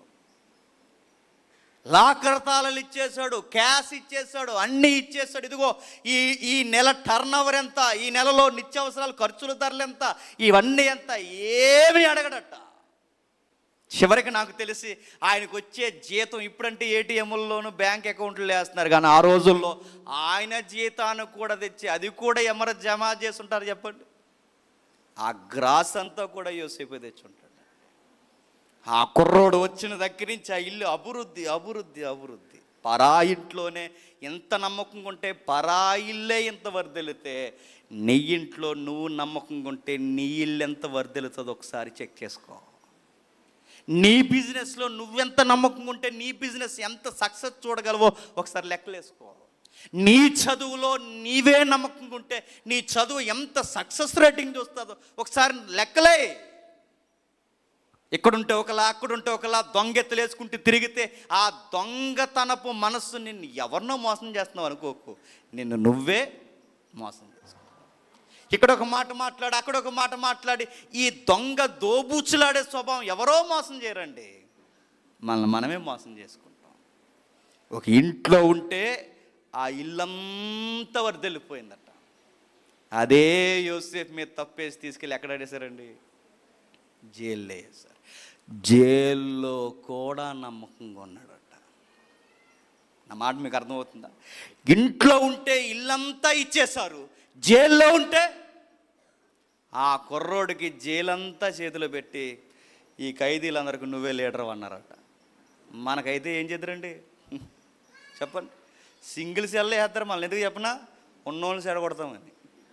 లాకర్ తాళాలు ఇచ్చేసాడు, క్యాష్ ఇచ్చేసాడు, అన్నీ ఇచ్చేసాడు. ఇదిగో ఈ నెల టర్న్ ఓవర్ ఎంత, ఈ నెలలో నిత్యావసరాలు ఖర్చుల ధరలు ఎంత, ఇవన్నీ ఎంత, ఏమీ అడగడట. చివరికి నాకు తెలిసి ఆయనకు వచ్చే జీతం, ఇప్పుడంటే ఏటీఎంల్లోనూ బ్యాంక్ అకౌంట్లు వేస్తున్నారు, కానీ ఆ రోజుల్లో ఆయన జీతాన్ని కూడా తెచ్చి అది కూడా ఎవరు జమ చేసి ఉంటారు చెప్పండి. ఆ గ్రాస్ అంతా కూడా యోసేపు తెచ్చుంటాడు. ఆ కుర్రోడు వచ్చిన దగ్గర నుంచి ఆ ఇల్లు అభివృద్ధి అభివృద్ధి అభివృద్ధి. పరా ఇంట్లోనే ఎంత నమ్మకంగా ఉంటే పరా ఇల్లే ఎంత వర్ధిల్లితే, నీ ఇంట్లో నువ్వు నమ్మకంగా ఉంటే నీ ఇల్లు ఎంత వర్ధిల్లుతుందో ఒకసారి చెక్ చేసుకో. నీ బిజినెస్లో నువ్వెంత నమ్మకంగా ఉంటే నీ బిజినెస్ ఎంత సక్సెస్ చూడగలవో ఒకసారి లెక్కలేసుకో. నీ చదువులో నీవే నమ్మకంగా ఉంటే నీ చదువు ఎంత సక్సెస్ రేటింగ్ చూస్తుందో ఒకసారి లెక్కలే. ఇక్కడుంటే ఒకలా, అక్కడుంటే ఒకలా, దొంగెత్తులు వేసుకుంటూ తిరిగితే ఆ దొంగతనపు మనస్సు నిన్ను ఎవరినో మోసం చేస్తున్నావు అనుకోకు, నిన్ను నువ్వే మోసం చేసుకున్నావు. ఇక్కడ ఒక మాట మాట్లాడి, అక్కడ ఒక మాట మాట్లాడి, ఈ దొంగ దోబూచులాడే స్వభావం ఎవరో మోసం చేయరండి, మనమే మోసం చేసుకుంటాం. ఒక ఇంట్లో ఉంటే ఆ ఇల్లంతా వర్దెళ్ళిపోయిందట. అదే యోసేపు మీద తప్పేసి తీసుకెళ్ళి ఎక్కడ ఆడేశారండి? జైల్లో వేశారు. జైల్లో కూడా నమ్మకంగా ఉన్నాడట. నా మాట మీకు అర్థమవుతుందా? ఇంట్లో ఉంటే ఇల్లంతా ఇచ్చేశారు, జైల్లో ఉంటే ఆ కుర్రోడికి జైలంతా చేతిలో పెట్టి ఈ ఖైదీలందరికీ నువ్వే లీడర్ అన్నారట. మనకైతే ఏం చేద్దరండి చెప్పండి? సింగిల్ సెల్ వేస్తారు, మళ్ళీ ఎందుకు చెప్పనా, ఉన్నోళ్ళు చెడగొడతామని.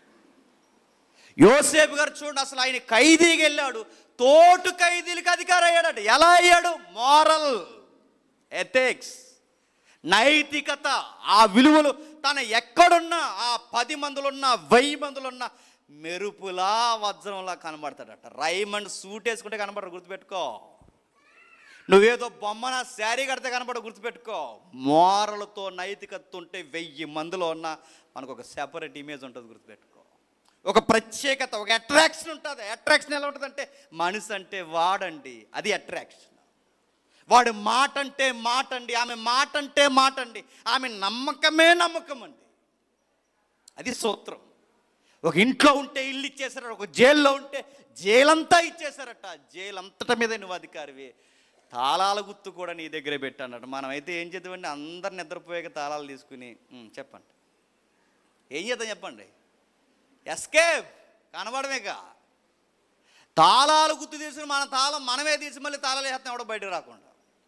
యోసేపు గారు చూడండి, అసలు ఆయన ఖైదీకి వెళ్ళాడు, తోటు ఖైదీలకు అధికారం అయ్యాడట. ఎలా అయ్యాడు? మోరల్ ఎథిక్స్, నైతికత, ఆ విలువలు తన ఎక్కడున్నా, ఆ 10 మందిలున్నా 1000 మందిలున్నా మెరుపులా వజ్రంలా కనబడతాడట. రైమండ్ సూట్ వేసుకుంటే కనబడరు, గుర్తుపెట్టుకో. నువ్వేదో బొమ్మన శారీ కడితే కనబడ, గుర్తుపెట్టుకో. మోరలతో నైతికత ఉంటే 1000 మందిలో ఉన్నా మనకు ఒక సెపరేట్ ఇమేజ్ ఉంటుంది, గుర్తుపెట్టుకో. ఒక ప్రత్యేకత, ఒక అట్రాక్షన్ ఉంటుంది. అట్రాక్షన్ ఎలా ఉంటుందంటే, మనిషి అంటే వాడండి, అది అట్రాక్షన్. వాడు మాట అంటే మాట అండి, ఆమె మాట అంటే మాట అండి, ఆమె నమ్మకమే నమ్మకం అండి, అది సూత్రం. ఒక ఇంట్లో ఉంటే ఇల్లు ఇచ్చేసారట, ఒక జైల్లో ఉంటే జైలంతా ఇచ్చేసారట. జైలంతట మీద నువ్వు అధికారివి, తాళాల గుర్తు కూడా నీ దగ్గరే పెట్టానట. మనమైతే ఏం చేద్దామండి, అందరు నిద్రపోయాక తాళాలు తీసుకుని చెప్పండి ఏం చేద్దాం చెప్పండి? ఎస్కేప్, కనబడమేక. తాళాలు గుర్తు తీసుకుని మన తాళం మనమే తీసి మళ్ళీ తాళాలు వేస్తాం, ఎవడో బయటకు రాకుండా.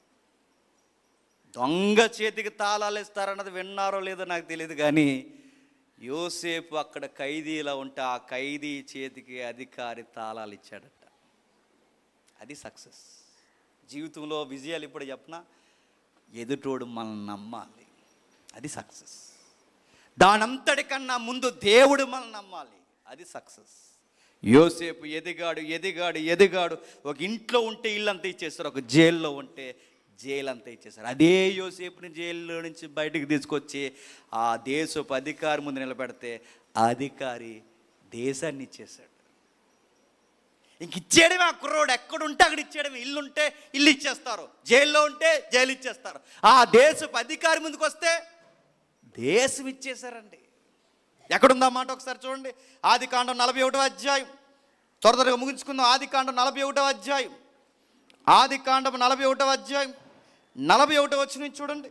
దొంగ చేతికి తాళాలు ఇస్తారన్నది విన్నారో లేదో నాకు తెలియదు, కానీ యోసేపు అక్కడ ఖైదీలా ఉంటే ఆ ఖైదీ చేతికి అధికారి తాళాలు ఇచ్చాడట. అది సక్సెస్. జీవితంలో విజయాలు ఇప్పుడు చెప్పినా, ఎదుటోడు మనల్ని నమ్మాలి, అది సక్సెస్. దానంతటికన్నా ముందు దేవుడు మనల్ని నమ్మాలి, అది సక్సెస్. యోసేపు ఎదిగాడు ఎదిగాడు ఎదిగాడు. ఒక ఇంట్లో ఉంటే ఇల్లంతా ఇచ్చేస్తారు, ఒక జైల్లో ఉంటే జైలంతా ఇచ్చేస్తారు. అదే యోసేపుని జైల్లో నుంచి బయటకు తీసుకొచ్చి ఆ దేశపు అధికారి ముందు నిలబెడితే ఆ అధికారి దేశాన్ని ఇచ్చేశాడు. ఇంక ఇచ్చేయడమే. ఆ కుర్రోడు ఎక్కడుంటే అక్కడ ఇచ్చేయడమే. ఇల్లుంటే ఇల్లు ఇచ్చేస్తారు, జైల్లో ఉంటే జైలు ఇచ్చేస్తారు. ఆ దేశపు అధికారి ముందుకు వస్తే దేశం ఇచ్చేశారండి. ఎక్కడుందా మాట ఒకసారి చూడండి. ఆదికాండం 41వ అధ్యాయం, త్వరగా ముగించుకుందాం. ఆదికాండం 41వ అధ్యాయం, ఆదికాండం 41వ అధ్యాయం 41వ వచనం చూడండి.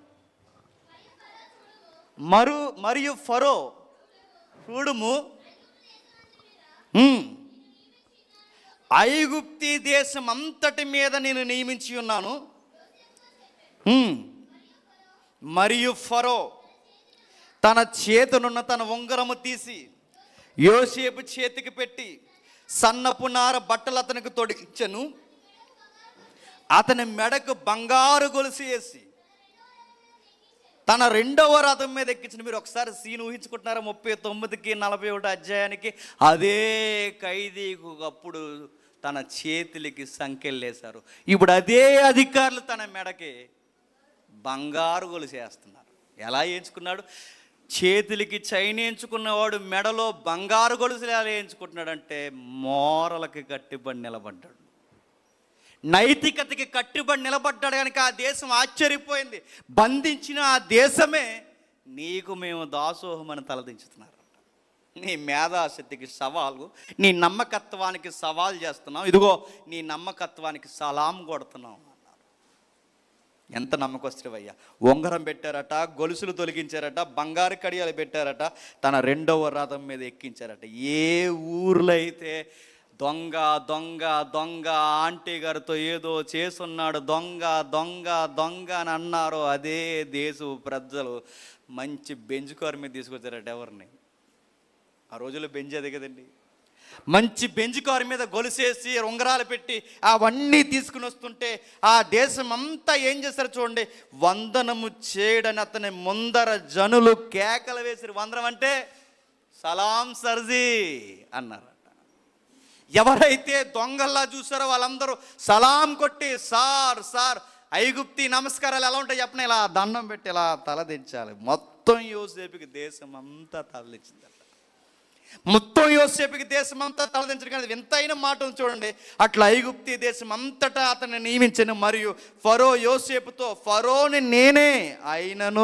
మరియు ఫరో చూడుము, ఐగుప్తి దేశం అంతటి మీద నేను నియమించి ఉన్నాను. మరియు ఫరో తన చేతునున్న తన ఉంగరము తీసి యోసేపు చేతికి పెట్టి సన్నపు నార బట్టలు అతనికి తొడిగించెను. అతని మెడకు బంగారు గొలుసు వేసి తన రెండవ రథం మీద ఎక్కించిన. మీరు ఒకసారి సీన్ ఊహించుకుంటున్నారా? 39కి 41 అధ్యాయానికి అదే ఖైదీకు అప్పుడు తన చేతులకి సంకెళ్ళేశారు. ఇప్పుడు అదే అధికారులు తన మెడకి బంగారు గొలుసు వేస్తున్నారు. ఎలా వేయించుకున్నాడు? చేతులకి చైన్ వేయించుకున్నవాడు మెడలో బంగారు గొలుసులు ఎలా వేయించుకుంటున్నాడంటే మోరలకి కట్టుబడి నిలబడ్డాడు, నైతికతకి కట్టుబడి నిలబడ్డాడు. కనుక ఆ దేశం ఆశ్చర్యపోయింది. బంధించిన ఆ దేశమే నీకు మేము దాసోహమని తలదించుతున్నారు. నీ మేధాశక్తికి సవాలు, నీ నమ్మకత్వానికి సవాల్ చేస్తున్నాం. ఇదిగో నీ నమ్మకత్వానికి సలాం కొడుతున్నాం అన్నారు. ఎంత నమ్మకస్తువయ్యా! ఉంగరం పెట్టారట, గొలుసులు తొలగించారట, బంగారు కడియాలు పెట్టారట, తన రెండవ రథం మీద ఎక్కించారట. ఏ ఊర్లో అయితే దొంగ దొంగ దొంగ ఆంటీ గారితో ఏదో చేసున్నాడు, దొంగ దొంగ దొంగ అని అన్నారో అదే దేశపు ప్రజలు మంచి బెంచ్ కారు మీద తీసుకొచ్చారట. ఎవరిని? ఆ రోజుల్లో బెంచ్ అదే కదండి. మంచి బెంచ్ కారు మీద గొలుసేసి ఉంగరాలు పెట్టి అవన్నీ తీసుకుని వస్తుంటే ఆ దేశం అంతా ఏం చేశారు చూడండి. వందనము చేయడని అతని ముందర జనులు కేకలు వేసి, వందనం అంటే సలాం సర్జీ అన్నారు. ఎవరైతే దొంగల్లా చూసారో వాళ్ళందరూ సలాం కొట్టి, సార్ సార్ ఐగుప్తి నమస్కారాలు ఎలా ఉంటాయి చెప్పిన, ఇలా దండం పెట్టి ఇలా తలదించాలి. మొత్తం యోసేపుకి దేశం అంతా తలదించింది. మొత్తం యోసేపుకి దేశం అంతా తలదించడం కానీ వింతైన మాటలు చూడండి. అట్లా ఐగుప్తి దేశం అంతటా అతన్ని నియమించను. మరియు ఫరో యోసేపుతో, ఫరోని నేనే అయినను.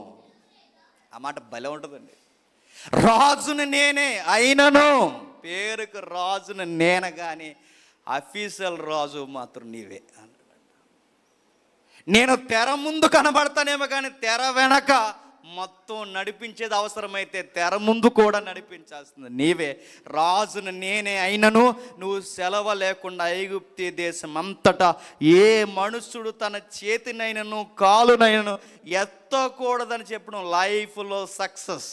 ఆ మాట భలే ఉంటుందండి. రాజుని నేనే అయినను, పేరుకు రాజుని నేను కానీ అఫీషియల్ రాజు మాత్రం నీవే అన్నాడు. నేను తెర ముందు కనబడతానేమో కానీ తెర వెనక మొత్తం నడిపించేది అవసరమైతే తెర ముందు కూడా నడిపించాల్సింది నీవే. రాజును నేనే అయినను నువ్వు సెలవు లేకుండా ఐగుప్తి దేశం అంతటా ఏ మనుషుడు తన చేతినైనను కాలునైనను ఎత్తకూడదని చెప్పడం లైఫ్లో సక్సెస్.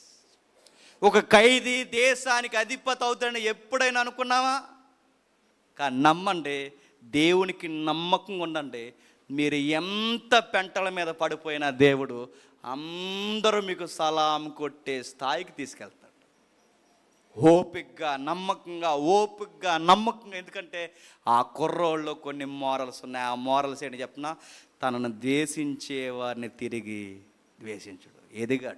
ఒక ఖైదీ దేశానికి అధిపతి అవుతాడని ఎప్పుడైనా అనుకున్నావా? కానీ నమ్మండి, దేవునికి నమ్మకంగా ఉండండి. మీరు ఎంత పెంటల మీద పడిపోయినా దేవుడు అందరూ మీకు సలాం కొట్టే స్థాయికి తీసుకెళ్తాడు. ఓపికగా నమ్మకంగా, ఓపికగా నమ్మకంగా. ఎందుకంటే ఆ కుర్రోళ్ళలో కొన్ని మోరల్స్ ఉన్నాయి. ఆ మోరల్స్ ఏంటి చెప్పిన, తనను ద్వేషించే వారిని తిరిగి ద్వేషించడు, ఎదిగాడు.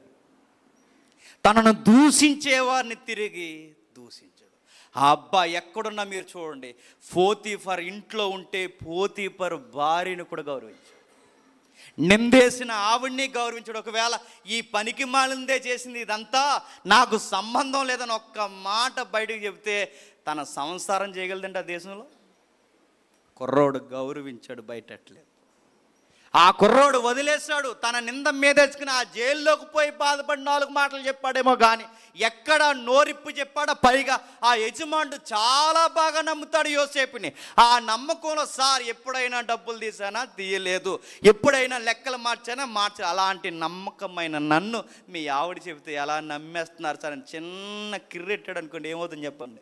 తనను దూషించేవారిని తిరిగి దూషించడు. ఆ అబ్బాయి ఎక్కడున్నా మీరు చూడండి, పోతీఫర్ ఇంట్లో ఉంటే పోతీఫర్ భార్యను కూడా గౌరవించాడు, నిందేసిన ఆవిడ్ని గౌరవించాడు. ఒకవేళ ఈ పనికి మాలిందే చేసింది ఇదంతా నాకు సంబంధం లేదని ఒక్క మాట బయటకు చెబితే తన సంసారం చేయగలదండి ఆ దేశంలో. కుర్రోడు గౌరవించాడు, బయటట్లేదు. ఆ కుర్రోడు వదిలేశాడు, తన నింద మీదేసుకుని ఆ జైల్లోకి పోయి బాధపడి 4 మాటలు చెప్పాడేమో కానీ ఎక్కడ నోరిప్పు చెప్పాడో. పైగా ఆ యజమానుడు చాలా బాగా నమ్ముతాడు యోసేపుని. ఆ నమ్మకంలో, సార్ ఎప్పుడైనా డబ్బులు తీసానా? తీయలేదు. ఎప్పుడైనా లెక్కలు మార్చానా? అలాంటి నమ్మకమైన నన్ను మీ ఆవిడ చెబితే ఎలా నమ్మేస్తున్నారు సార్ అని చిన్న కిర్రెట్టాడు అనుకోండి, ఏమవుతుంది చెప్పండి?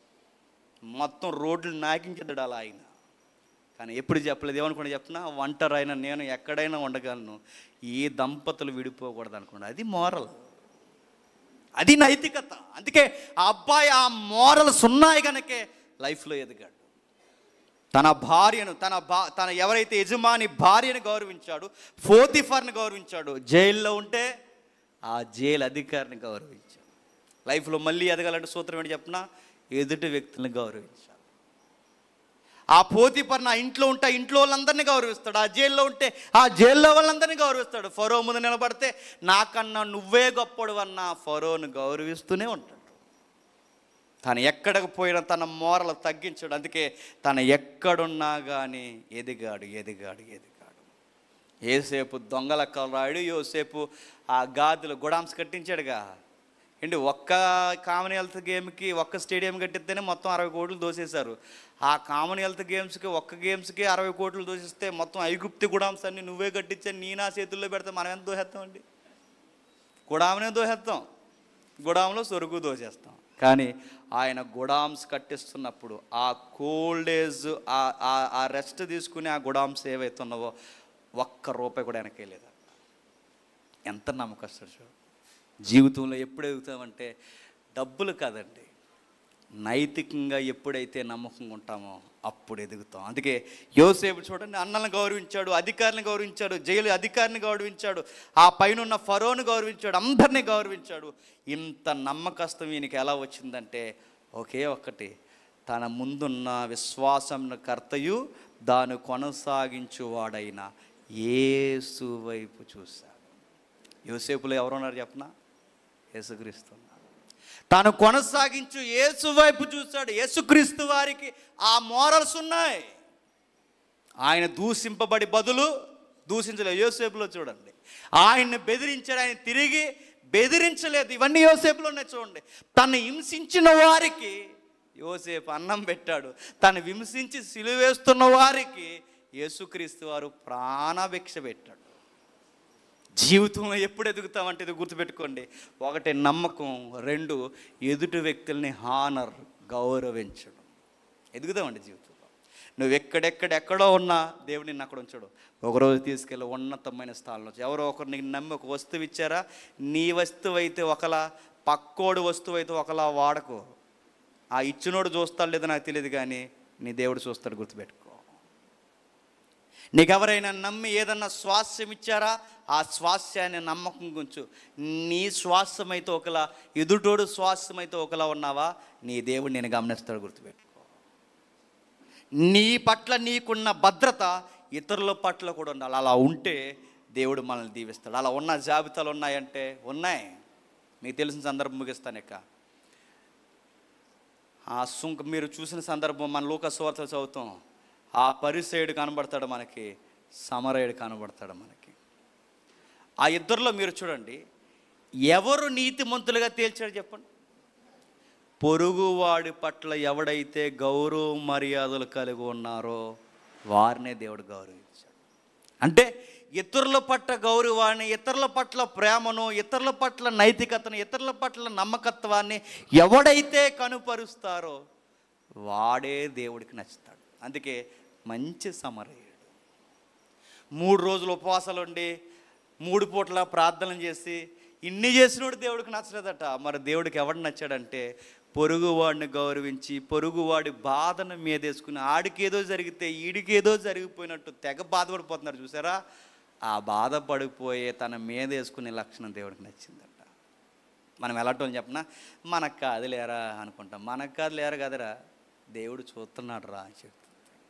మొత్తం రోడ్లు నాకించాడు అలా ఆయన. కానీ ఎప్పుడు చెప్పలేదు. ఏమనుకోండి చెప్పినా, ఒంటరైనా నేను ఎక్కడైనా ఉండగలను, ఈ దంపతులు విడిపోకూడదు అనుకోండి. అది మోరల్, అది నైతికత. అందుకే ఆ అబ్బాయి ఆ మోరల్స్ ఉన్నాయి కనుకే లైఫ్లో ఎదిగాడు. తన భార్యను, తన ఎవరైతే యజమాని భార్యను గౌరవించాడు, పోతీఫర్ని గౌరవించాడు. జైల్లో ఉంటే ఆ జైలు అధికారిని గౌరవించాడు. లైఫ్లో మళ్ళీ ఎదగాలంటే సూత్రం ఏంటి చెప్పినా, ఎదుటి వ్యక్తులను గౌరవించాలి. ఆ పోతీఫర్ ఆ ఇంట్లో ఉంటే ఆ ఇంట్లో వాళ్ళందరినీ గౌరవిస్తాడు, ఆ జైల్లో ఉంటే ఆ జైల్లో వాళ్ళందరినీ గౌరవిస్తాడు. ఫరో ముందు నిలబడితే నాకన్నా నువ్వే గొప్పడు అన్న ఫరోను గౌరవిస్తూనే ఉంటాడు. తను ఎక్కడికి పోయినా తన మోరలు తగ్గించాడు. అందుకే తను ఎక్కడున్నా కానీ ఎదిగాడు. ఏసేపు దొంగల రాయుడు, యోసేపు ఆ గాదులు గుడాంస్ కట్టించాడుగా. ఏంటి ఒక్క కామన్వెల్త్ గేమ్కి ఒక్క స్టేడియం కట్టిస్తేనే మొత్తం 60 కోట్లు దోసేశారు. ఆ కామన్వెల్త్ గేమ్స్కి ఒక్క గేమ్స్కి 60 కోట్లు దోసిస్తే మొత్తం ఐగుప్తి గుడాంస్ అన్ని నువ్వే కట్టించా నీ నా చేతుల్లో పెడితే మనం ఎంత దోసేస్తామండి? గుడాంనే దోసేస్తాం, గుడాంలో సొరుగు దోసేస్తాం. కానీ ఆయన గుడాంస్ కట్టిస్తున్నప్పుడు ఆ కోల్డేజ్ ఆ రెస్ట్ తీసుకుని ఆ గుడాంస్ ఏవైతే ఉన్నావో ఒక్క రూపాయి కూడా వెనకే లేదా. ఎంత నమ్మకస్తాడు చూడు. జీవితంలో ఎప్పుడు ఎదుగుతామంటే డబ్బులు కాదండి, నైతికంగా ఎప్పుడైతే నమ్మకంగా ఉంటామో అప్పుడు ఎదుగుతాం. అందుకే యోసేపు చూడండి, అన్నలను గౌరవించాడు, అధికారిని గౌరవించాడు, జైలు అధికారిని గౌరవించాడు, ఆ పైన ఉన్న ఫరోను గౌరవించాడు, అందరినీ గౌరవించాడు. ఇంత నమ్మకస్తం ఈయనకి ఎలా వచ్చిందంటే ఒకే ఒక్కటి, తన ముందున్న విశ్వాసం కర్తయు దాన్ని కొనసాగించువాడైన యేసు వైపు చూశాడు. యోసేపులో ఎవరున్నారు చెప్పనా? యేసుక్రీస్తు. తాను కొనసాగించు యేసు వైపు చూశాడు. యేసుక్రీస్తు వారికి ఆ మోరల్స్ ఉన్నాయి. ఆయన దూషింపబడి బదులు దూషించలేదు. యోసేపులో చూడండి, ఆయన్ని బెదిరించాడు, ఆయన తిరిగి బెదిరించలేదు. ఇవన్నీ యోసేపులో ఉన్నాయి చూడండి. తను హింసించిన వారికి యోసేపు అన్నం పెట్టాడు, తను హింసించి సిలువేస్తున్న వారికి యేసుక్రీస్తు వారు ప్రాణభిక్ష పెట్టాడు. జీవితంలో ఎప్పుడు ఎదుగుతామంటే ఇది గుర్తుపెట్టుకోండి. ఒకటి నమ్మకం, రెండు ఎదుటి వ్యక్తుల్ని హానర్ గౌరవించడం. ఎదుగుతామండి జీవితంలో. నువ్వు ఎక్కడెక్కడెక్కడో ఉన్నా దేవుడు నిన్ను అక్కడ ఉంచాడు. ఒకరోజు తీసుకెళ్ళి ఉన్నతమైన స్థానంలో ఎవరో ఒకరు నీకు నమ్మి ఒక వస్తువు ఇచ్చారా, నీ వస్తువు అయితే ఒకలా, పక్కోడు వస్తువు అయితే ఒకలా వాడకు. ఆ ఇచ్చినోడు చూస్తాడు లేదో నాకు తెలియదు, కానీ నీ దేవుడు చూస్తాడు, గుర్తుపెట్టుకో. నీకెవరైనా నమ్మి ఏదన్నా స్వాస్థ్యం ఇచ్చారా, ఆ స్వాస్థ్యాన్ని నమ్మకం గుంచు. నీ స్వాస్థ్యం అయితే ఒకలా, ఎదుటోడు స్వాస్థ్యం అయితే ఒకలా ఉన్నావా, నీ దేవుడు నేను గమనిస్తాడు, గుర్తుపెట్టుకో. నీ పట్ల నీకున్న భద్రత ఇతరుల పట్ల కూడా ఉండాలి. అలా ఉంటే దేవుడు మనల్ని దీవిస్తాడు. అలా ఉన్న జాబితాలు ఉన్నాయంటే ఉన్నాయి. మీకు తెలిసిన సందర్భం ముగిస్తాను. ఇక ఆ మీరు చూసిన సందర్భం మన లూకా సువార్తలో చదువుతాం. ఆ పరిసయ్యుడు కనబడతాడు మనకి, సమరయుడు కనబడతాడు మనకి. ఆ ఇద్దరిలో మీరు చూడండి, ఎవరు నీతిమంతులుగా తేల్చాడు చెప్పండి? పొరుగువాడి పట్ల ఎవడైతే గౌరవ మర్యాదలు కలిగి ఉన్నారో వారినే దేవుడు గౌరవించాడు. అంటే ఇతరుల పట్ల గౌరవాన్ని, ఇతరుల పట్ల ప్రేమను, ఇతరుల పట్ల నైతికతను, ఇతరుల పట్ల నమ్మకత్వాన్ని ఎవడైతే కనుపరుస్తారో వాడే దేవుడికి నచ్చుతాడు. అందుకే మంచి సమరయుడు 3 రోజులు ఉపవాసాలు ఉండి 3 పూట్ల ప్రార్థనలు చేసి ఇన్ని చేసినోడు దేవుడికి నచ్చలేదట. మరి దేవుడికి ఎవడు నచ్చాడంటే పొరుగువాడిని గౌరవించి, పొరుగువాడి బాధను మీదేసుకుని, ఆడికి ఏదో జరిగితే ఈడికి ఏదో జరిగిపోయినట్టు తెగ బాధపడిపోతున్నారు చూసారా, ఆ బాధపడిపోయే తన మీదేసుకునే లక్షణం దేవుడికి నచ్చిందట. మనం ఎలాంటి చెప్పనా, మనకు కాదు లేరా అనుకుంటాం. మనకు కాదు లేరా కదరా, దేవుడు చూస్తున్నాడు రా అని చెప్తుంది.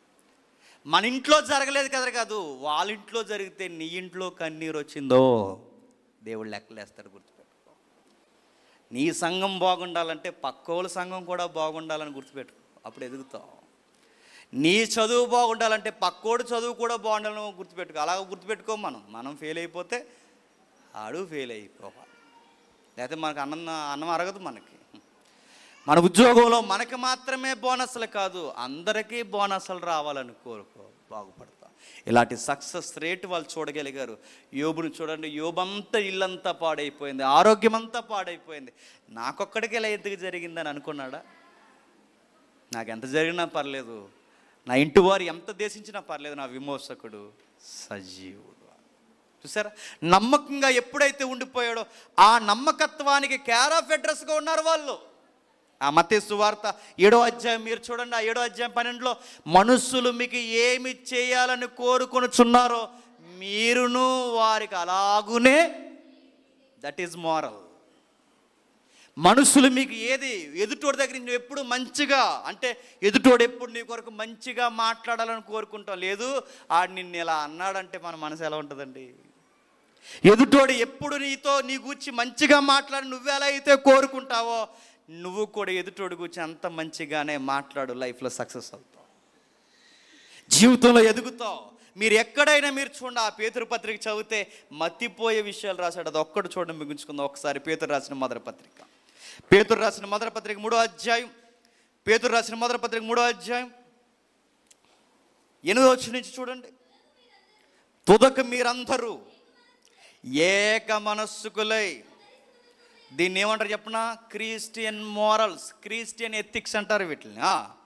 మన ఇంట్లో జరగలేదు కదా కాదు, వాళ్ళ ఇంట్లో జరిగితే నీ ఇంట్లో కన్నీరు వచ్చిందో దేవుడు లెక్కలేస్తాడు, గుర్తుపెట్టుకో. నీ సంఘం బాగుండాలంటే పక్కోళ్ళ సంఘం కూడా బాగుండాలని గుర్తుపెట్టుకో, అప్పుడు ఎదుగుతావు. నీ చదువు బాగుండాలంటే పక్కోడు చదువు కూడా బాగుండాలని గుర్తుపెట్టుకో. అలాగ గుర్తుపెట్టుకో. మనం ఫెయిల్ అయిపోతే ఆడు ఫెయిల్ అయిపోవాలి, లేకపోతే మనకు అన్నం అరగదు. మన ఉద్యోగంలో మనకి మాత్రమే బోనస్లు కాదు, అందరికీ బోనస్లు రావాలని కోరుకో, బాగుపడతాం. ఇలాంటి సక్సెస్ రేట్ వాళ్ళు చూడగలిగారు. యోబుని చూడండి, యోబంతా ఇల్లంతా పాడైపోయింది, ఆరోగ్యం అంతా పాడైపోయింది. నాకొక్కడికి ఇలా ఎందుకు జరిగిందని అనుకున్నాడా? నాకు ఎంత జరిగినా పర్లేదు, నా ఇంటి వారు ఎంత దేశించినా పర్లేదు, నా విమోచకుడు సజీవుడు. చూసారా, నమ్మకంగా ఎప్పుడైతే ఉండిపోయాడో ఆ నమ్మకత్వానికి కేర్ ఆఫ్ అడ్రస్గా ఉన్నారు వాళ్ళు. ఆ మత్తయి సువార్త 7వ అధ్యాయం మీరు చూడండి, ఆ 7వ అధ్యాయం 12లో మనుషులు మీకు ఏమి చేయాలని కోరుకొనుచున్నారో మీరును వారికి అలాగునే, దట్ ఈజ్ మోరల్. మనుషులు మీకు ఏది ఎదుటోడి దగ్గర నువ్వు ఎప్పుడు మంచిగా అంటే ఎదుటోడు ఎప్పుడు నీ కొరకు మంచిగా మాట్లాడాలని కోరుకుంటాం. లేదు ఆడు నిన్ను ఇలా అన్నాడంటే మన మనసు ఎలా ఉంటుందండి? ఎదుటోడు ఎప్పుడు నీ గూర్చి మంచిగా మాట్లాడి నువ్వు ఎలా అయితే కోరుకుంటావో నువ్వు కూడా ఎదుటోడి గురించి అంత మంచిగానే మాట్లాడు. లైఫ్లో సక్సెస్ అవుతావు, జీవితంలో ఎదుగుతావు. మీరు ఎక్కడైనా మీరు చూడండి, ఆ పేతురు పత్రిక చదివితే మతిపోయే విషయాలు రాశాడు. అది ఒక్కడు చూడండి, ముగించుకుందాం ఒకసారి. పేతురు రాసిన మొదటి పత్రిక 3వ అధ్యాయం. పేతురు రాసిన మొదటి పత్రిక 3వ అధ్యాయం 8వ వచనం నుంచి చూడండి. తుదకు మీరందరూ ఏక మనస్సుకులై, దీన్ని ఏమంటారు చెప్పనా? క్రిస్టియన్ మోరల్స్, క్రిస్టియన్ ఎథిక్స్ అంటారు వీటిని.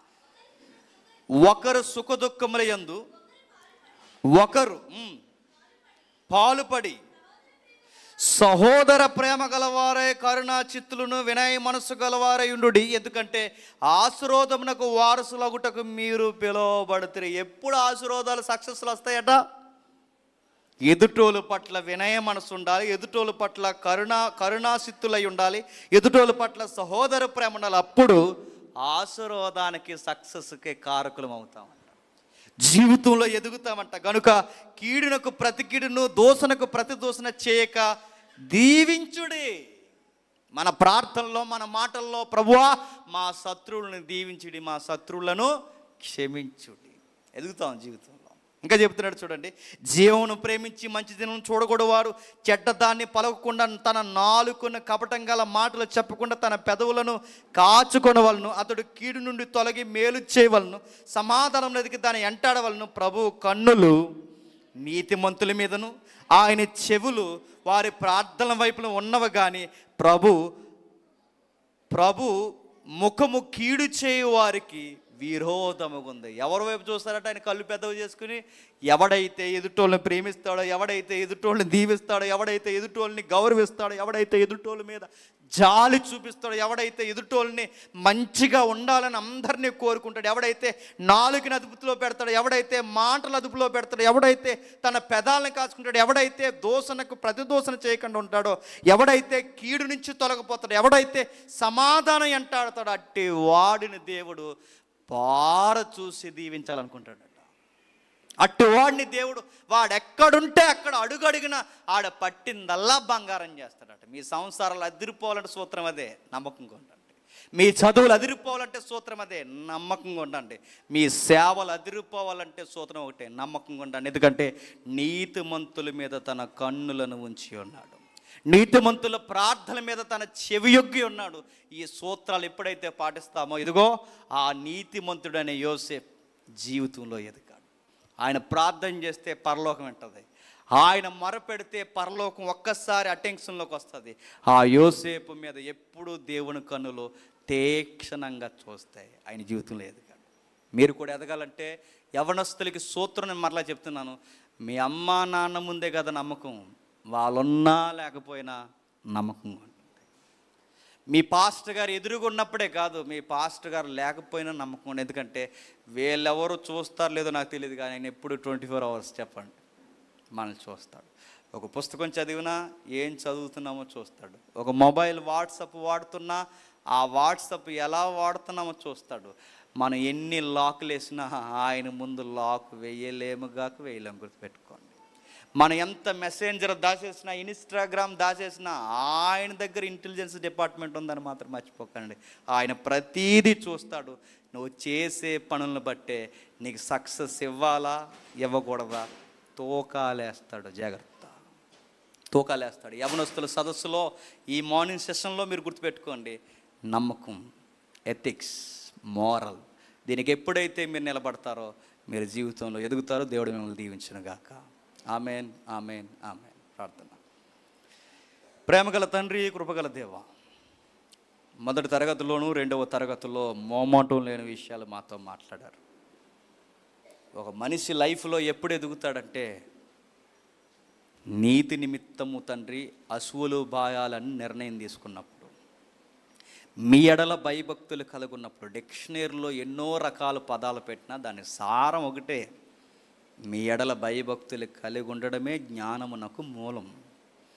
ఒకరు సుఖ దుఃఖముల యందు ఒకరు పాలుపడి సహోదర ప్రేమ గలవారై కరుణా చిత్తులను వినయ మనస్సు గలవారై ఉండుడి. ఎందుకంటే ఆశీర్వాదమునకు వారసులగుటకు మీరు పిలువబడుతారు. ఎప్పుడు ఆశీర్వాదాలు సక్సెస్లు వస్తాయట? ఎదుటోలు పట్ల వినయ మనసు ఉండాలి, ఎదుటోలు పట్ల కరుణాసిత్తులై ఉండాలి, ఎదుటోలు పట్ల సహోదర ప్రేమ ఉండాలి. అప్పుడు ఆశీర్వాదానికి సక్సెస్కి కారకులం అవుతామంట, జీవితంలో ఎదుగుతామంట. కనుక కీడునకు ప్రతి కీడును, దోషణకు ప్రతి దోషణ చేయక దీవించుడి. మన ప్రార్థనలో మన మాటల్లో ప్రభువా మా శత్రువులను దీవించుడి, మా శత్రువులను క్షమించుడి. ఎదుగుతాం జీవితంలో. ఇంకా చెప్తున్నాడు చూడండి, జీవమును ప్రేమించి మంచి దినం చూడకూడదు వారు చెడ్డ దాన్ని పలకకుండా తన నాలుకను కపటం గల మాటలు చెప్పకుండా తన పెదవులను కాచుకొనవలను. అతడు కీడు నుండి తొలగి మేలు చేయవలను, సమాధానం ఎదిగి దాన్ని ఎంటాడవలను. ప్రభు కన్నులు నీతిమంతుల మీదను ఆయన చెవులు వారి ప్రార్థనల వైపున ఉన్నవి, కానీ ప్రభు ముఖము కీడు చేయు వారికి విరోధముగా ఉంది. ఎవరి వైపు చూస్తారంటే ఆయన కళ్ళు పెద్దవి చేసుకుని, ఎవడైతే ఎదుటోళ్ళని ప్రేమిస్తాడో, ఎవడైతే ఎదుటోళ్ళని దీవిస్తాడో, ఎవడైతే ఎదుటోళ్ళని గౌరవిస్తాడో, ఎవడైతే ఎదుటోళ్ళ మీద జాలి చూపిస్తాడో, ఎవడైతే ఎదుటోళ్ళని మంచిగా ఉండాలని అందరినీ కోరుకుంటాడు, ఎవడైతే నాలుగుని అదుపులో పెడతాడో, ఎవడైతే మాటలు అదుపులో పెడతాడో, ఎవడైతే తన పెదాలను కాచుకుంటాడో, ఎవడైతే దోషణకు ప్రతిదోషణ చేయకుండా ఉంటాడో, ఎవడైతే కీడు నుంచి తొలగిపోతాడో, ఎవడైతే సమాధానం ఎంటాడతాడో, అట్టి వాడిని దేవుడు చూసి దీవించాలనుకుంటాడట. అట్టి వాడిని దేవుడు వాడెక్కడుంటే అక్కడ అడుగడిగిన ఆడ పట్టిందల్లా బంగారం చేస్తాడట. మీ సంసారాలు అదిరిపోవాలంటే సూత్రం అదే, నమ్మకంగా ఉండండి. మీ చదువులు అదిరిపోవాలంటే సూత్రం అదే, నమ్మకంగా ఉండండి. మీ సేవలు అదిరిపోవాలంటే సూత్రం ఒకటే, నమ్మకంగా ఉండండి. ఎందుకంటే నీతిమంతుల మీద తన కన్నులను ఉంచి ఉన్నాడు, నీతిమంతుల ప్రార్థన మీద తన చెవియొగ్గి ఉన్నాడు. ఈ సూత్రాలు ఎప్పుడైతే పాటిస్తామో, ఇదిగో ఆ నీతిమంతుడనే యోసేపు జీవితంలో ఎదిగాడు. ఆయన ప్రార్థన చేస్తే పరలోకం వింటది, ఆయన మొరపెడితే పరలోకం ఒక్కసారి అటెన్షన్లోకి వస్తుంది. ఆ యోసేపు మీద ఎప్పుడూ దేవుని కన్నులు తీక్షణంగా చూస్తాయి. ఆయన జీవితంలో ఎదిగాడు. మీరు కూడా ఎదగాలంటే యవనస్తులకి సూత్రం మరలా చెప్తున్నాను, మీ అమ్మా నాన్న ముందే కదా నమ్మకం, వాళ్ళున్నా లేకపోయినా నమ్మకంగా ఉంటుంది. మీ పాస్టర్ గారు ఎదురుగున్నప్పుడే కాదు, మీ పాస్టర్ గారు లేకపోయినా నమ్మకం ఉంటుంది. ఎందుకంటే వీళ్ళెవరు చూస్తారో లేదో నాకు తెలియదు, కానీ ఆయన ఎప్పుడు 24 hours చెప్పండి మనల్ని చూస్తాడు. ఒక పుస్తకం చదివినా ఏం చదువుతున్నామో చూస్తాడు, ఒక మొబైల్ వాట్సాప్ వాడుతున్నా ఆ వాట్సాప్ ఎలా వాడుతున్నామో చూస్తాడు. మనం ఎన్ని లాకులు వేసినా ఆయన ముందు లాక్ వేయలేము గుర్తుపెట్టుకోండి. మనం ఎంత మెసెంజర్ దాచేసినా, ఇన్స్టాగ్రామ్ దాచేసినా ఆయన దగ్గర ఇంటెలిజెన్స్ డిపార్ట్మెంట్ ఉందని మాత్రం మర్చిపోకండి. ఆయన ప్రతీదీ చూస్తాడు. నువ్వు చేసే పనులను బట్టే నీకు సక్సెస్ ఇవ్వాలా ఇవ్వకూడదా తూకాలేస్తాడు. జాగ్రత్త, తూకాలేస్తాడు. యవనస్తుల సదస్సులో ఈ మార్నింగ్ సెషన్లో మీరు గుర్తుపెట్టుకోండి, నమ్మకం, ఎథిక్స్, మోరల్, దీనికి ఎప్పుడైతే మీరు నిలబడతారో మీరు జీవితంలో ఎదుగుతారో. దేవుడు మిమ్మల్ని దీవించునుగాక. Amen, amen, amen. ప్రార్థన. ప్రేమగల తండ్రి, కృపగల దేవ, మొదటి తరగతిలోను 2వ తరగతిలో మోమాటం లేని విషయాలు మాతో మాట్లాడారు. ఒక మనిషి లైఫ్లో ఎప్పుడు ఎదుగుతాడంటే నీతి నిమిత్తము తండ్రి అసువులు బాయాలని నిర్ణయం తీసుకున్నప్పుడు, మీ ఎడల భయభక్తులు కలుగున్నప్పుడు. డిక్షనరీలో ఎన్నో రకాల పదాలు పెట్టినా దాని సారం ఒకటే, మీ ఎడల భయభక్తులు కలిగి ఉండడమే జ్ఞానమునకు మూలం.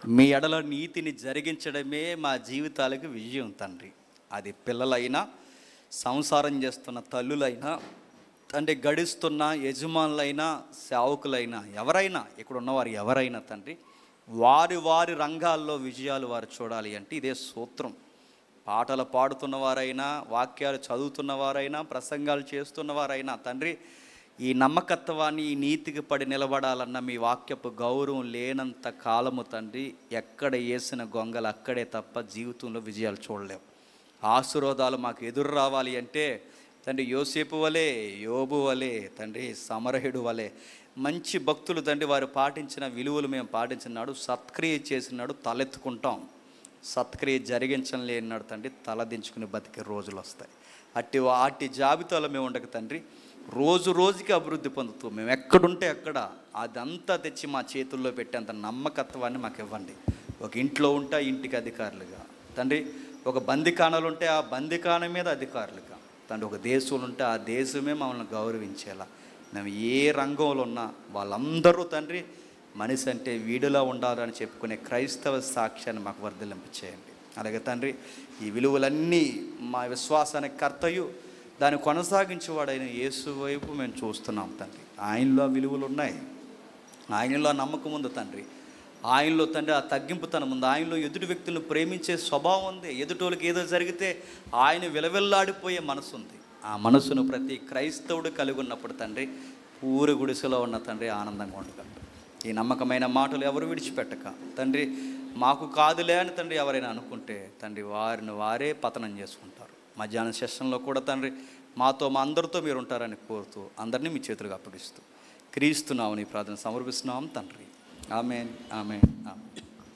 మీ ఎడల నీతిని జరిగించడమే మా జీవితాలకు విజయం తండ్రి. అది పిల్లలైనా, సంసారం చేస్తున్న తల్లులైనా, తండ్రి గడిస్తున్న యజమానులైనా, సేవకులైనా, ఎవరైనా ఇక్కడ ఉన్నవారు ఎవరైనా తండ్రి, వారి వారి రంగాల్లో విజయాలు వారు చూడాలి అంటే ఇదే సూత్రం. పాటలు పాడుతున్నవారైనా, వాక్యాలు చదువుతున్నవారైనా, ప్రసంగాలు చేస్తున్నవారైనా తండ్రి, ఈ నమ్మకత్వాన్ని, ఈ నీతికి పడి నిలబడాలన్న మీ వాక్యపు గౌరవం లేనంత కాలము తండ్రి, ఎక్కడ వేసిన గొంగలు అక్కడే తప్ప జీవితంలో విజయాలు చూడలేము. ఆశీర్వాదాలు మాకు ఎదురు రావాలి అంటే తండ్రి యోసేపు వలె, యోబు వలె తండ్రి, సమరహుడు వలె మంచి భక్తులు తండ్రి వారు పాటించిన విలువలు మేము పాటించినాడు, సత్క్రియ చేసినాడు తలెత్తుకుంటాం. సత్క్రియ జరిగించలేనాడు తండ్రి, తలదించుకుని బతికే రోజులు వస్తాయి. వాటి జాబితాలో మేము ఉండక తండ్రి, రోజు రోజుకి అభివృద్ధి పొందుతూ మేము ఎక్కడుంటే అక్కడ అదంతా తెచ్చి మా చేతుల్లో పెట్టేంత నమ్మకత్వాన్ని మాకు ఇవ్వండి. ఒక ఇంట్లో ఉంటే ఆ ఇంటికి అధికారులుగా తండ్రి, ఒక బందికాణాలు ఉంటే ఆ బందికాణం మీద అధికారులుగా తండ్రి, ఒక దేశంలో ఉంటే ఆ దేశమే మమ్మల్ని గౌరవించేలా మేము ఏ రంగంలో ఉన్నా వాళ్ళందరూ తండ్రి మనిషి అంటే వీడిలా ఉండాలని చెప్పుకునే క్రైస్తవ సాక్ష్యాన్ని మాకు వర్ధిల్లింపచేయండి. అలాగే తండ్రి, ఈ విలువలన్నీ మా విశ్వాసానికి కర్తయు దాన్ని కొనసాగించేవాడైన యేసు వైపు మేము చూస్తున్నాం తండ్రి. ఆయనలో విలువలు ఉన్నాయి, ఆయనలో నమ్మకం ఉంది తండ్రి, ఆయనలో తండ్రి ఆ తగ్గింపుతనం ఉంది, ఆయనలో ఎదుటి వ్యక్తులను ప్రేమించే స్వభావం ఉంది. ఎదుటోళ్ళకి ఏదో జరిగితే ఆయన విలవిల్లాడిపోయే మనసు ఉంది. ఆ మనసును ప్రతి క్రైస్తవుడు కలిగి ఉన్నప్పుడు తండ్రి పూరి గుడిసెలో ఉన్న తండ్రి ఆనందంగా ఉండగలరు. ఈ నమ్మకమైన మాటలు ఎవరు విడిచిపెట్టక తండ్రి, మాకు కాదులే అని తండ్రి ఎవరైనా అనుకుంటే తండ్రి వారిని వారే పతనం చేసుకుంటారు. మధ్యాహ్నం సెషన్లో కూడా తండ్రి మాతో మా అందరితో మీరు ఉంటారని కోరుతూ అందరినీ మీ చేతులుగా అప్పగిస్తూ క్రీస్తున్నాము నీ ప్రార్థన సమర్పిస్తున్నాం తండ్రి. ఆమేన్, ఆమేన్, ఆమేన్.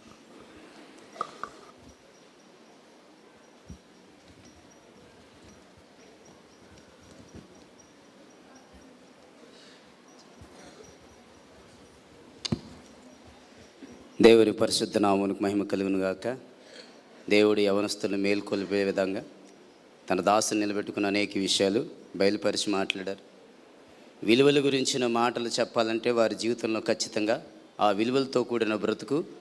దేవుని పరిశుద్ధ నామమునకు మహిమ కలుగును గాక. దేవుడు యవనస్తులను మేల్కొల్పే విధంగా తన దాసుని నిలబెట్టుకున్న అనేక విషయాలు బయలుపరిచి మాట్లాడారు. విలువల గురించిన మాటలు చెప్పాలంటే వారి జీవితంలో ఖచ్చితంగా ఆ విలువలతో కూడిన బ్రతుకు